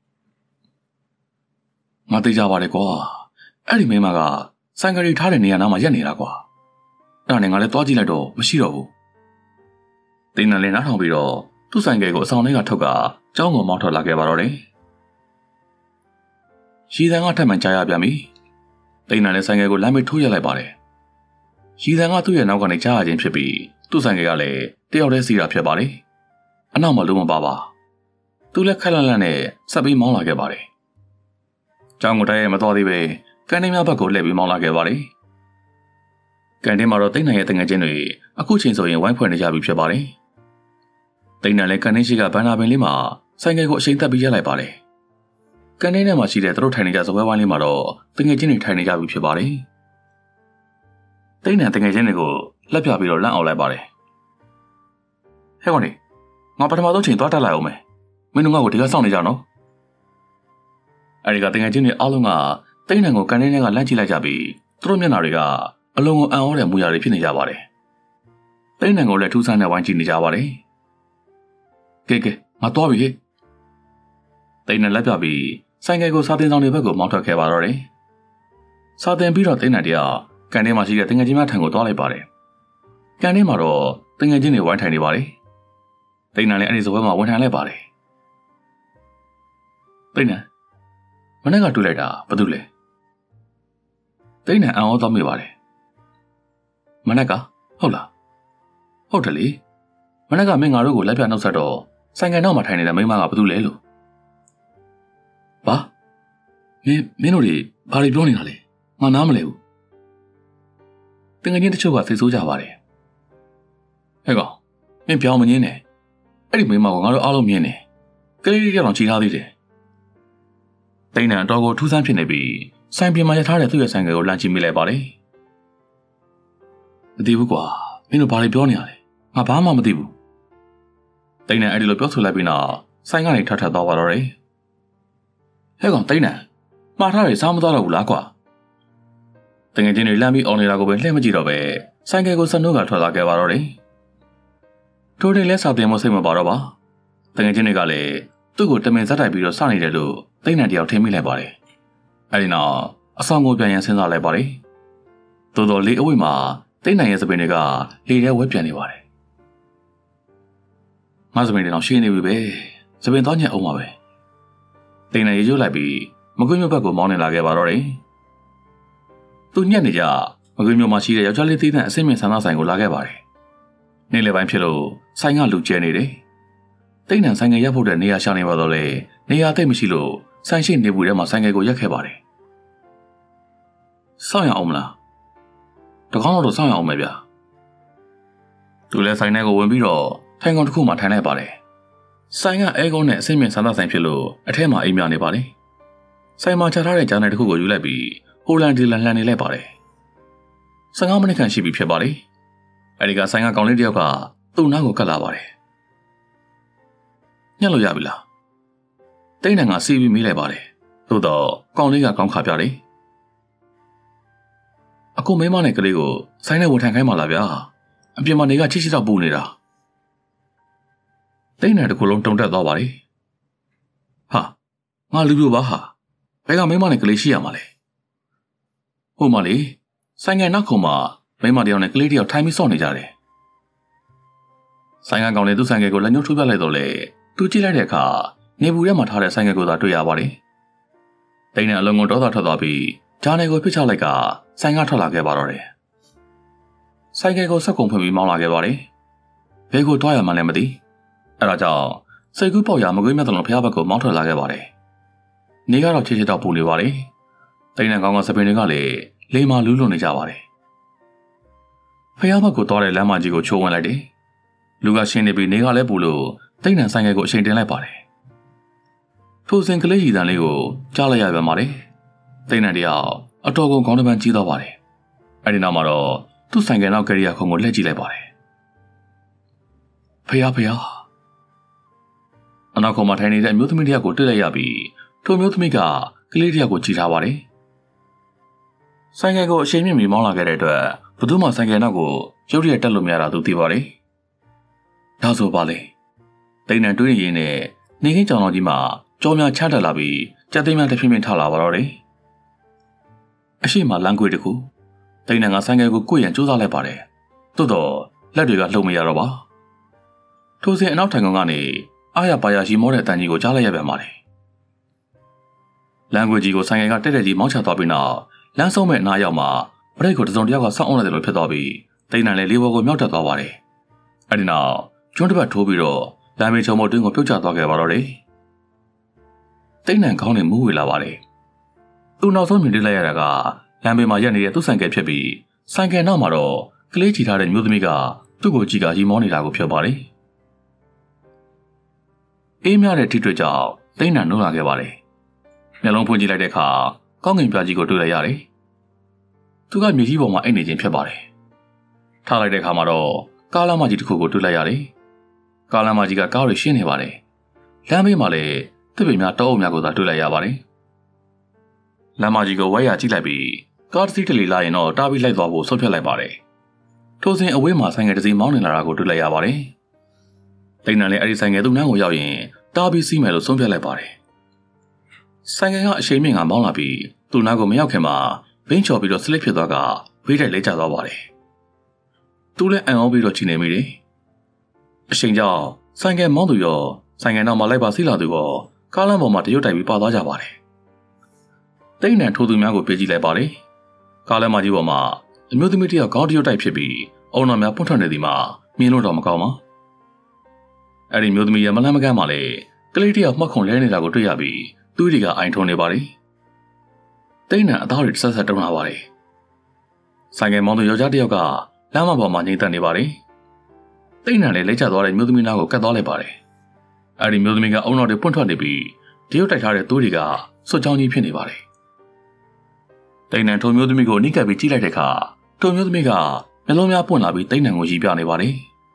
။ငါသိကြပါတယ်ကွာအဲ့ဒီမိမကဆိုင်ကရီထားတဲ့နေရာနားမှာရက်နေတာကွာအဲ့ဒါနဲ့ငါလည်းသွားကြည့်လိုက်တော့မရှိတော့ဘူးတိန်နန်လည်းနားထောင်ပြီးတော့သူ့ဆိုင်ကယ်ကိုအဆောင်ထဲကထုတ်ကကြောင်းကိုမောင်းထွက်လာခဲ့ပါတော့တယ်ရီတန်ကထပ်မံကြားရပြန်ပြီတိန်နန်လည်းဆိုင်ကယ်ကိုလမ်းမေးထိုးရလိုက်ပါတယ်ရီတန်ကသူ့ရဲ့နောက်ကနေကြားရခြင်းဖြစ်ပြီးသူ့ဆိုင်ကယ်ကလည်းတယောက်တည်းစီးတာဖြစ်ပါတယ်အနောက်မှာလုံးမပါပါသူလည်းခက်လန့်လန့်နဲ့ဆက်ပြီးမောင်းလာခဲ့ပါတယ်ကျောင်းကိုတိုက်ရိုက်မတော်သေးပဲကန်တင်းများဘက်ကိုလှည့်ပြီးမောင်းလာခဲ့ပါတယ်။ကန်တင်းမှာတော့တိန်နန်ရဲ့တငယ်ချင်းတွေအခုချိန်ဆိုရင်ဝိုင်းဖွဲ့နေကြပြီဖြစ်ပါတယ်။တိန်နန်လည်းကန်တင်းရှိကဘန်နာပင်လေးမှာဆိုင်ကယ်ကိုအချိန်သက်ပြီးရက်လိုက်ပါတယ်။ကန်တင်းထဲမှာရှိတဲ့သူတို့ထိုင်နေကြစပွဲဝိုင်းလေးမှာတော့တငယ်ချင်းတွေထိုင်နေကြပြီဖြစ်ပါတယ်။တိန်နန်တငယ်ချင်းတွေကိုလက်ပြပြီးတော့လန့်အောင်လိုက်ပါတယ်။ဟဲ့ကောင်နေငါပထမဆုံးချိန်သွားတက်လိုက်အောင်မယ်။မင်းတို့ငါ့ကိုဒီကစောင့်နေကြနော်။အဲဒီကတငယ်ချင်းတွေအားလုံးကတိန်နန်ကိုကန်တင်းထဲကလန့်ကြည့်လိုက်ကြပြီးသူတို့မျက်နှာတွေကအလုံးကိုအံ့ဩတဲ့မူရာတွေဖြစ်နေကြပါတယ်။တိန်နန်ကိုလည်းထူးဆန်းတဲ့ဝိုင်းကြည့်နေကြပါတယ်။ကဲကဲငါသွားပြီဟဲ့။တိန်နန်လက်ပြပြီးဆိုင်ကယ်ကိုစာတင်ဆောင်တွေဘက်ကိုမောင်းထွက်ခဲ့ပါတော့တယ်။စာတင်ပြီးတော့တိန်နန်တရားကန်တင်းမှာရှိတဲ့တငယ်ချင်းများထံကိုသွားလိုက်ပါတယ်။ကန်တင်းမှာတော့တငယ်ချင်းတွေဝိုင်းထိုင်နေပါတယ်။တိန်နန်လည်းအဲ့ဒီစပွဲမှာဝန်ထိုင်လိုက်ပါတယ်။တိန်နန်မနေ့ကတွေ့လိုက်တာဘာလို့လဲတိန်နန်အံ့ဩသွားမိပါတယ်မနေ့ကဟုတ်လားဟုတ်တယ်လေမနေ့ကမင်းငါတို့ကိုလက်ပြနှုတ်ဆက်တော့ဆိုင်ကန်နောက်မှာထိုင်နေတဲ့မိန်းမကဘာလို့လဲလို့ဘာမင်းမင်းတို့တွေဘာတွေပြောနေတာလဲငါနားမလဲဘူးတင်ငယ်ချင်းတချို့ကစိတ်ဆိုးကြပါတယ်ဟဲ့ကောင်မင်းပြောင်းမငင်းနဲ့အဲ့ဒီမိန်းမကငါတို့အားလုံးမြင်တယ်ကလေးလေးကြောင်ချီထားသေးတယ်တိန်နန်အတော်ကိုထူးဆန်းဖြစ်နေပြီးဆိုင်ပြင်မှာရထားတဲ့သူ့ရဲ့ဆိုင်ကယ်ကိုလမ်းကြည့်မိလိုက်ပါတယ်မသိဘူးကွာမင်းတို့ဘာတွေပြောနေရလဲငါဘာမှမသိဘူးတိန်နန်အဲ့ဒီလိုပြောဆိုလိုက်ပြီးတော့ဆိုင်ကနေထထသွားပါတော့တယ်ဟဲ့ကောင်တိန်နန်မှားထားတယ်စားမသွားတော့ဘူးလားကွာတငယ်ချင်းတွေလမ်းပြီးအောင်နေတာကိုပဲလှည့်မကြည့်တော့ပဲဆိုင်ကယ်ကိုစနှုတ်ကထွက်လာခဲ့ပါတော့တယ်ထိုးတင်လဲစာတင်မစိတ်မပါတော့ပါတငယ်ချင်းတွေကလည်းသူ့ကိုတမင်ဇက်တိုက်ပြီးတော့စနေတယ်လို့တိန်နန်တယောက်ထင်မိလိုက်ပါတယ်အဲဒီနောက်အဆောင်ကိုပြန်ရန်စဉ်းစားလိုက်ပါတယ်တော်တော်လေးအဝိမှာတိန်နန်ရဲ့စပင်တွေကလေထဲဝဲပြန်နေပါတယ်ငါစပင်တွေတော့ရှင်းနေပြီပဲစပင်တော့ညက်အောင်ပါပဲတိန်နန်ရေကျိုးလိုက်ပြီးမကွေးမြို့ဘက်ကိုမောင်းနေလာခဲ့ပါတော့တယ်သူညက်နေကြမကွေးမြို့မှာရှိတဲ့ယောက်ျားလေးသေးတဲ့အဆင့်မြင့်ဆန္ဒဆိုင်ကိုလာခဲ့ပါတယ်နေ့လယ်ပိုင်းဖြစ်လို့ဆိုင်ကလူကျဲနေတယ်တိန်နန်ဆိုင်ကရက်ဖို့တဲ့နေရာရှာနေပါတော့လေနေရာသိပ်မရှိလို့ဆိုင်ရှိနေဘူးထဲမှာဆိုင်ကယ်ကိုရက်ခဲ့ပါတယ်စောင့်ရအောင်မလားတကောင်းတော့စောင့်ရအောင်မယ်ဗျာသူလည်းဆိုင်ထဲကိုဝင်ပြီးတော့ထိုင်ကောင်တစ်ခုမှထိုင်လိုက်ပါတယ်ဆိုင်ကအဲကုန်းနဲ့အဆင့်မြင့်ဆန္ဒဆိုင်ဖြစ်လို့အထက်မှာအိမ်မြနေပါတယ်ဆိုင်မှာချထားတဲ့ဂျာနယ်တစ်ခုကိုယူလိုက်ပြီးဟိုလန်ဒီလန်လှန်နေလိုက်ပါတယ်ဆယ်ငါးမိနစ်ခန့်ရှိပြီဖြစ်ပါတယ်အဲဒီကဆိုင်ကကောင်လေးတစ်ယောက်ကသူ့နားကိုကပ်လာပါတယ်ညှက်လို့ရပြီလားတိတ်နံကစီးပြီးမေးလိုက်ပါတယ်သို့တော့ကောင်လေးကကောင်းခါပြတယ်အခုမိမနဲ့ကလေးကိုဆိုင်ထဲဝင်ထိုင်ခိုင်းပါလားဗျာအပြင်မှာနေကချစ်ချစ်တော့ပူနေတာတိတ်နံတစ်ခုလုံးတုံတက်သွားပါတယ်ဟာငါလူပြပါဟာဘယ်ကမိမနဲ့ကလေးရှိရမှာလဲဟိုမလေးဆိုင်ငယ်နောက်ခုံမှာမိမတယောက်နဲ့ကလေးတယောက်ထိုင်ပြီးစောင့်နေကြတယ်ဆိုင်ငယ်ကောင်လေးသူ့ဆိုင်ငယ်ကိုလက်ညှိုးထိုးပြလိုက်တော့လေသူကြည့်လိုက်တဲ့အခါနေဘူးထဲမှာထားတဲ့ဆိုင်ငယ်ကိုသာတွေ့ရပါတယ်တိတ်နံအလုံးကုန်ဒေါသထွက်သွားပြီးဂျာနယ်ကိုဖိချလိုက်ကဆိုင်ကထွက်လာခဲ့ပါတော့တယ်ဆိုင်ငယ်ကိုစက်ကုံဖွင့်ပြီးမောင်းလာခဲ့ပါတယ်ဘဲကိုတွားရမှလည်းမသိအဲဒါကြောင့်စိတ်ကူးပေါက်ရမကွေးမြတ်တော်ဖျားဘက်ကိုမောင်းထွက်လာခဲ့ပါတယ်နေကတော့ချစ်ချစ်တော့ပူနေပါတယ်တိတ်နံကောင်ကစပင်တွေကလည်းလိမ္မာလူးလွန်နေကြပါတယ်ဖျားဘက်ကိုတွားတဲ့လမ်းမကြီးကိုချိုးဝင်လိုက်တယ်လူကရှင်းနေပြီးနေကလည်းပူလို့တိတ်နံဆိုင်ငယ်ကိုအချိန်တင်လိုက်ပါတယ်ထိုစဉ်ကလေးရည်တန်လေးကိုကြားလိုက်ရပြန်ပါတယ်တိတ်နံတယောက်အတော်ကုန်ခေါင်းတစ်ပန်းကြီးသွားပါတယ်အဲဒီနောက်မှာတော့သူ့ဆိုင်ငယ်နောက်ကလေးရခုံကိုလှည့်ကြည့်လိုက်ပါတယ်ဖျားဖျားအနောက်ကောင်မှာထိုင်နေတဲ့အမျိုးသမီးတယောက်ကိုတွေ့လိုက်ရပြီးထိုမျိုးသမီးကကလေးတယောက်ကိုကြည့်ထားပါတယ်ဆိုင်ငယ်ကိုအချိန်မြင့်ပြီးမောင်းလာခဲ့တဲ့အတွက်ဘသူမှဆိုင်ငယ်နောက်ကိုရုတ်တရက်တက်လို့မရတာသူသိပါတယ်ဒါဆိုပါလေတိတ်နံတွေးရင်းနဲ့နေခင်းကြောင်တော်ကြီးမှာကြောများချတက်လာပြီးကြက်သိမ်းများတစ်ဖြည်းဖြည်းထလာပါတော့တယ်အရှိမလမ်းကွေးတခုတိတ်နံကဆိုင်ငယ်ကိုကိုယ့်ရန်စူးစမ်းလိုက်ပါတယ်သို့တော့လက်တွေကလှုပ်မရတော့ပါထိုစဉ်အနောက်ထိုင်ကောင်ကနေအားရပါရရှိမောတဲ့အတန်ကြီးကိုကြားလိုက်ရပြန်ပါတယ်လမ်းကွေးကြီးကိုဆိုင်ငယ်ကတက်တက်ကြီးမောင်းချသွားပြီးနောက်လမ်းဆုံးမဲ့အနားရောက်မှာဘရိတ်ကိုတစုံတယောက်ကစောင့်အောင်လိုက်တယ်လို့ဖြစ်သွားပြီးတိတ်နံလည်းလေးဘောကိုမြောက်တက်သွားပါတယ်အဲဒီနောက်ကျွန်းတစ်ပတ်ထိုးပြီးတော့လမ်းမေးချုံမတွင်းကိုပြုတ်ကျသွားခဲ့ပါတော့တယ်တိတ်နံခေါင်းနဲ့မူးဝေလာပါတယ်သူနောက်ဆုံးမြင်တွေ့လိုက်ရတာကလမ်းဘေးမှာရက်နေတဲ့သူ့ဆိုင်ကယ်ဖြစ်ပြီးဆိုင်ကယ်နောက်မှာတော့ကလေးချီထားတဲ့မျိုးသမီးကသူ့ကိုကြည့်ကရီမောနေတာကိုဖြစ်ပါတယ်အေးမြတဲ့ထိတွေ့ကြောင့်တိတ်နံနှုတ်လာခဲ့ပါတယ်မျက်လုံးဖွင့်ကြည့်လိုက်တဲ့အခါကောင်းကင်ပြားကြီးကိုတွေ့လိုက်ရတယ်သူကမြေကြီးပေါ်မှာအိတ်နေခြင်းဖြစ်ပါတယ်ထားလိုက်တဲ့အခါမှာတော့ကားလမ်းမကြီးတစ်ခုကိုတွေ့လိုက်ရတယ်ကားလမ်းမကြီးကကားတွေရှင်းနေပါတယ်လမ်းဘေးမှာလည်းတစ်ပိများတောအုပ်များကိုသာတွေ့လိုက်ရပါတယ်လမ်းမကြီးကိုဝဲရကြည့်လိုက်ပြီးကားတစ်စီးတလီလာရင်တော့တားပြီးလိုက်သွားဖို့ဆုံးဖြတ်လိုက်ပါတယ်ထိုစဉ်အဝေးမှာဆိုင်ငယ်တစ်စီးမောင်းနေလာတာကိုတွေ့လိုက်ရပါတယ်တိတ်နံလည်းအဲ့ဒီဆိုင်ငယ်သူ့နားကိုရောက်ရင်တားပြီးစီးမယ်လို့ဆုံးဖြတ်လိုက်ပါတယ်ဆိုင်ငယ်ကအရှိန်မြင့်ကမောင်းလာပြီးသူ့နားကိုမရောက်ခင်မှာဘင်းချော်ပြီးတော့စလစ်ဖြစ်သွားကဝေးတိုက်လဲကျသွားပါတယ်သူလည်းအံ့ဩပြီးတော့ချီနေမိတယ်အရှိန်ကြောင့်ဆိုင်ငယ်မောင်းသူရောဆိုင်ငယ်နောက်မှာလိုက်ပါစီးလာသူရောကားလမ်းပေါ်မှာတရွတ်တိုက်ပြီးပါသွားကြပါတယ်တိတ်နံထိုးသူများကိုပြေးကြည့်လိုက်ပါတယ်ကားလမ်းမကြီးပေါ်မှာအမျိုးသမီးတယောက်ခေါင်းတရွတ်တိုက်ဖြစ်ပြီးအုံတော်များပွန့်ထွက်နေသည်မှာမြင်လို့တော့မကောင်းပါအဲ့ဒီမျိုးသမီးရဲ့မလန်းမကန်းမှာလေကလေးတယောက်မှတ်ခုံလဲနေတာကိုတွေ့ရပြီးသူ့ဒီကအိုင်ထုံနေပါတယ်တိတ်နံအသားတွေဆက်ဆက်တုံးလာပါတယ်ဆိုင်ငယ်မောင်းသူယောက်ျားတယောက်ကလမ်းမပေါ်မှာငိမ့်သက်နေပါတယ်တိတ်နံလည်းလက်ကျသွားတဲ့မျိုးသမီးနားကိုကတ်သွားလိုက်ပါတယ်အဲ့ဒီမျိုးသမီးကအုံတော်တွေပွန့်ထွက်နေပြီးတရုတ်တိုက်ထားတဲ့သူ့တွေကစွတ်ချောင်းကြီးဖြစ်နေပါတယ်တိတ်နံထုံမျိုးသမီးကိုနှိကပ်ပြီးကြည့်လိုက်တဲ့အခါထုံမျိုးသမီးကနှလုံးများပွင့်လာပြီးတိတ်နံကိုရည်ပြနေပါတယ်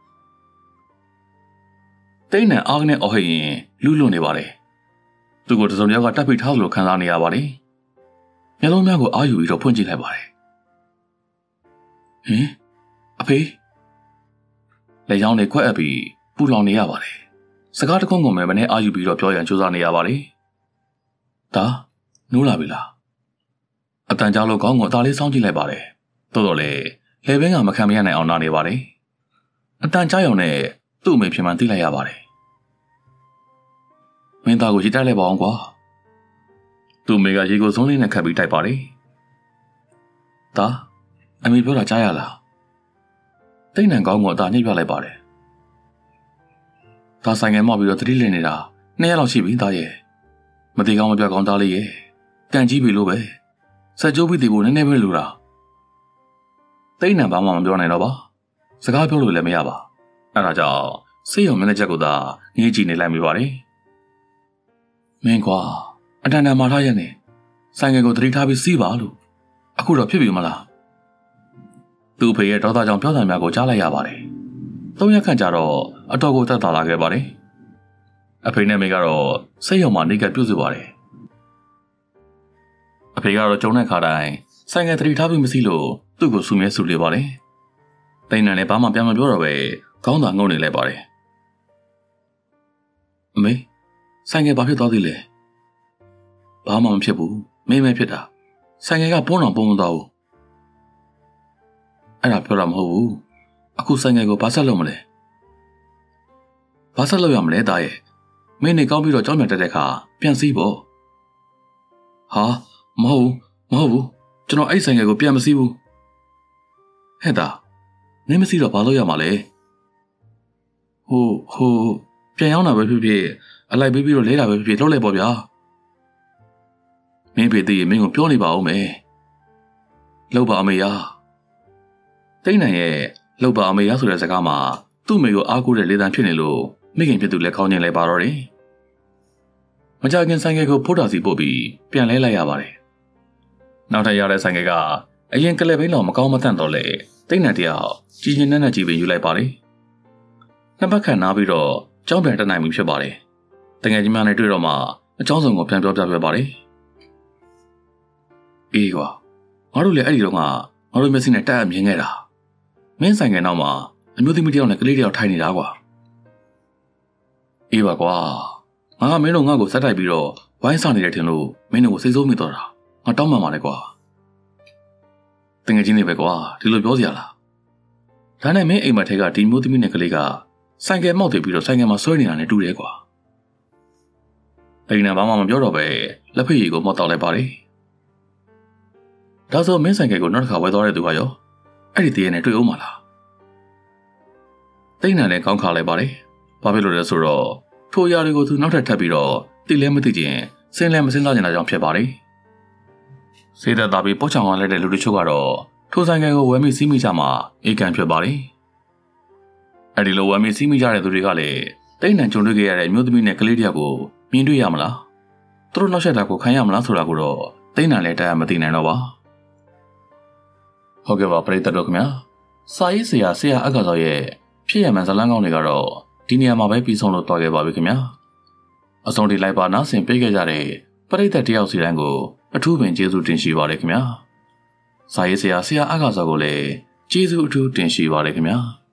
တိတ်နံအားကနေအော်ဟစ်ရင်လူးလွန်နေပါတယ်သူ့ကိုတစုံတယောက်ကတပ်ပိတ်ထားသလိုခံစားနေရပါတယ်မျက်လုံးများကိုအာယူပြီးတော့ဖွင့်ကြည့်လိုက်ပါတယ်ဟင်အဖေလက်ရောင်းတွေခွက်အပ်ပြီးပူလောင်နေရပါတယ်စကားတခုကုန်မဲ့မနဲ့အာယူပြီးတော့ပြောရန်ကြိုးစားနေရပါတယ်ဒါနိုးလာပြီလားအတန်ကြားလို့ခေါင်းကိုအသာလေးစောင်းကြည့်လိုက်ပါတယ်တိုးတော့လေလေဘင်းကမခံမရနိုင်အောင်နားနေပါတယ်အတန်ကြားရုံနဲ့သူ့အမေဖြစ်မှန်းသိလိုက်ရပါတယ်မင်းသားကိုကြည့်တိုက်လိုက်ပါအောင်ကွာသူ့အမေကရေကိုစုံးလေးနဲ့ခတ်ပြီးတိုက်ပါတယ်ဒါအမေပြောတာကြားရလားတိတ်နံကောင်းကိုအသာညှိပြလိုက်ပါတယ်ဒါဆိုင်ငယ်မောက်ပြီးတော့သတိလစ်နေတာနှစ်ရက်လောက်ရှိပြီသားရဲ့မသေးကောင်းမပြတ်ကောင်းသားလေးရဲ့ကန်ကြီးပြီလို့ပဲစက်ကြိုးပြီးတီဖို့နည်းနည်းပဲလိုတာတိတ်နံဘာမှမပြောနိုင်တော့ပါစကားပြောလို့လည်းမရပါအဲဒါကြောင့်စေးရုံမင်းချက်ကိုသာငေးကြည့်နေလိုက်မိပါတယ်မင်းကွာအတန်တန်မာထားရက်နေဆိုင်ငယ်ကိုသတိထားပြီးစီးပါလို့အခုတော့ဖြစ်ပြီမလားသူ့ဖေရဲ့ဒေါသကြောင့်ပြောတာများကိုကြားလိုက်ရပါတယ်သုံးရက်ခန့်ကြာတော့အတော်ကိုတက်တာလာခဲ့ပါတယ်အဖေနဲ့မေကတော့စိတ်ယုံမှနေကပြုတ်စုပါတယ်အဖေကတော့ကျုံတဲ့ခါတိုင်းဆိုင်ငယ်သတိထားပြီးမစီလို့သူ့ကိုဆူမြဲဆူလေပါတယ်တိန်နန်လည်းဘာမှပြန်မပြောတော့ပဲခေါင်းသာငုံနေလိုက်ပါတယ်အမေဆိုင်ငယ်ဘာဖြစ်သွားသေးလဲဘာမှမဖြစ်ဘူးမင်းမဲဖြစ်တာဆိုင်ငယ်ကပုံတော်ပုံမသွားဘူးအဲ့ဒါပြောတာမဟုတ်ဘူးအခုဆိုင်ငယ်ကိုဘာဆက်လုပ်မလဲဘာဆက်လုပ်ရမလဲတာရဲ့မင်းနေကောင်းပြီးတော့ကြောင်းမြန်တက်တဲ့ခါပြန်စီးပေါ့ဟာမဟုတ်မဟုတ်ဘူးကျွန်တော်အဲ့ဆိုင်ငယ်ကိုပြန်မစီးဘူးဟဲ့တာမင်းမစီးတော့ဘာလုပ်ရမှာလဲဟိုဟိုပြန်ရောက်တာပဲဖြစ်ဖြစ်အလိုက်ပေးပြီးတော့လဲတာပဲဖြစ်ဖြစ်လုပ်လိုက်ပေါ့ဗျာမင်းဖေးသေးမင်းကိုပြောနေပါဦးမယ်လောက်ပါအမေယာတိတ်နိုင်ရဲ့လောက်ပါအမေယာဆိုတဲ့စကားမှာသူ့မိကိုအားကိုးတဲ့လေတံဖြစ်နေလို့မိခင်ဖြစ်သူလည်းခေါင်းညင်လိုက်ပါတော့တယ်မကြခင်ဆိုင်ငယ်ကိုဖိုးတာစီပို့ပြီးပြန်လဲလိုက်ရပါတယ်နောက်ထပ်ရတဲ့ဆိုင်ငယ်ကအရင်ကလေးဘိန်းတော်မကောင်းမတန့်တော့လေတိတ်နိုင်တယောက်ကြီးချင်းနဲ့နဲ့ကြီးပင်ယူလိုက်ပါတယ်နှစ်ပတ်ခန့်နားပြီးတော့ကျောင်းပြန်တက်နိုင်ပြီဖြစ်ပါတယ်တကယ်ကြီးများနဲ့တွေ့တော့မှအเจ้าစုံကိုပြန်ပြောပြပြပါတယ်အေးကွာငါတို့လည်းအဲ့ဒီတော့ကငါတို့မျက်စိနဲ့တက်အမြင်ခဲ့တာမင်းဆိုင်ငယ်နောက်မှာအမျိုးသမီးတယောက်နဲ့ကလေးတယောက်ထိုင်နေတာကွာအေးပါကွာငါကမင်းတို့ငါ့ကိုဆက်တိုက်ပြီးတော့ဝိုင်းစားနေတယ်ထင်လို့မင်းတို့ကိုစိတ်ဆိုးမိတော့တာငါတောင်းပန်ပါလေကွာတကယ်ချင်းနေပဲကွာဒီလိုပြောစရာလားဒါနဲ့မင်းအိမ်မထဲကဒီမျိုးသမီးနဲ့ကလေးကဆိုင်ကယ်မောက်တည်ပြီးတော့ဆိုင်ကယ်မှာဆွဲနေတာနဲ့တူတယ်ကွာတိန်နံဘာမှမပြောတော့ပဲလက်ဖက်ရည်ကိုမောက်တောက်လိုက်ပါတယ်ဒါဆိုမင်းဆိုင်ကယ်ကိုနောက်တစ်ခါဝယ်သွားတဲ့သူကရောအဲ့ဒီတည်းနဲ့တွေ့အောင်မလားတိန်နံလည်းကောင်းခါလိုက်ပါတယ်ဘာဖြစ်လို့လဲဆိုတော့ထိုအရာတွေကိုသူနောက်ထပ်ထပ်ပြီးတော့တိလဲမသိခြင်းစင်းလဲမစင်းစားနေတာကြောင့်ဖြစ်ပါတယ်စေတသာပြီးပေါ့ချောင်လာတဲ့လူတို့ချို့ကတော့ထိုဆိုင်ကယ်ကိုဝယ်မိစီးမိကြမှာအေကန်ဖြစ်ပါတယ်အဲ့ဒီလိုဝယ်မိစီးမိကြတဲ့သူတွေကလည်းတိန်နံကြုံတွေ့ခဲ့ရတဲ့အမျိုးသမီးနဲ့ကလေးတယောက်ကိုမြင်တွေ့ရမလားသူတို့နောက်ဆက်တာကိုခံရမလားဆိုတာကိုတော့တိန်နံလည်းတရားမသိနိုင်တော့ပါဟုတ်ကဲ့ပါပရိသတ်တို့ခင်ဗျာစာရေးဆရာဆရာအက္ခတော်ရဲ့ဖြစ်ရမှန်ဇလန်းကောင်းတွေကတော့ဒီနေရာမှာပဲပြီးဆုံးလို့တွားခဲ့ပါပြီခင်ဗျာအဆုံးထိလိုက်ပါနားဆင်ပေးခဲ့ကြတဲ့ပရိသတ်တယောက်စီတိုင်းကိုအထူးပင်ကျေးဇူးတင်ရှိပါတယ်ခင်ဗျာစာရေးဆရာဆရာအက္ခတော်ကိုလည်းကျေးဇူးအထူးတင်ရှိပါတယ်ခင်ဗျာ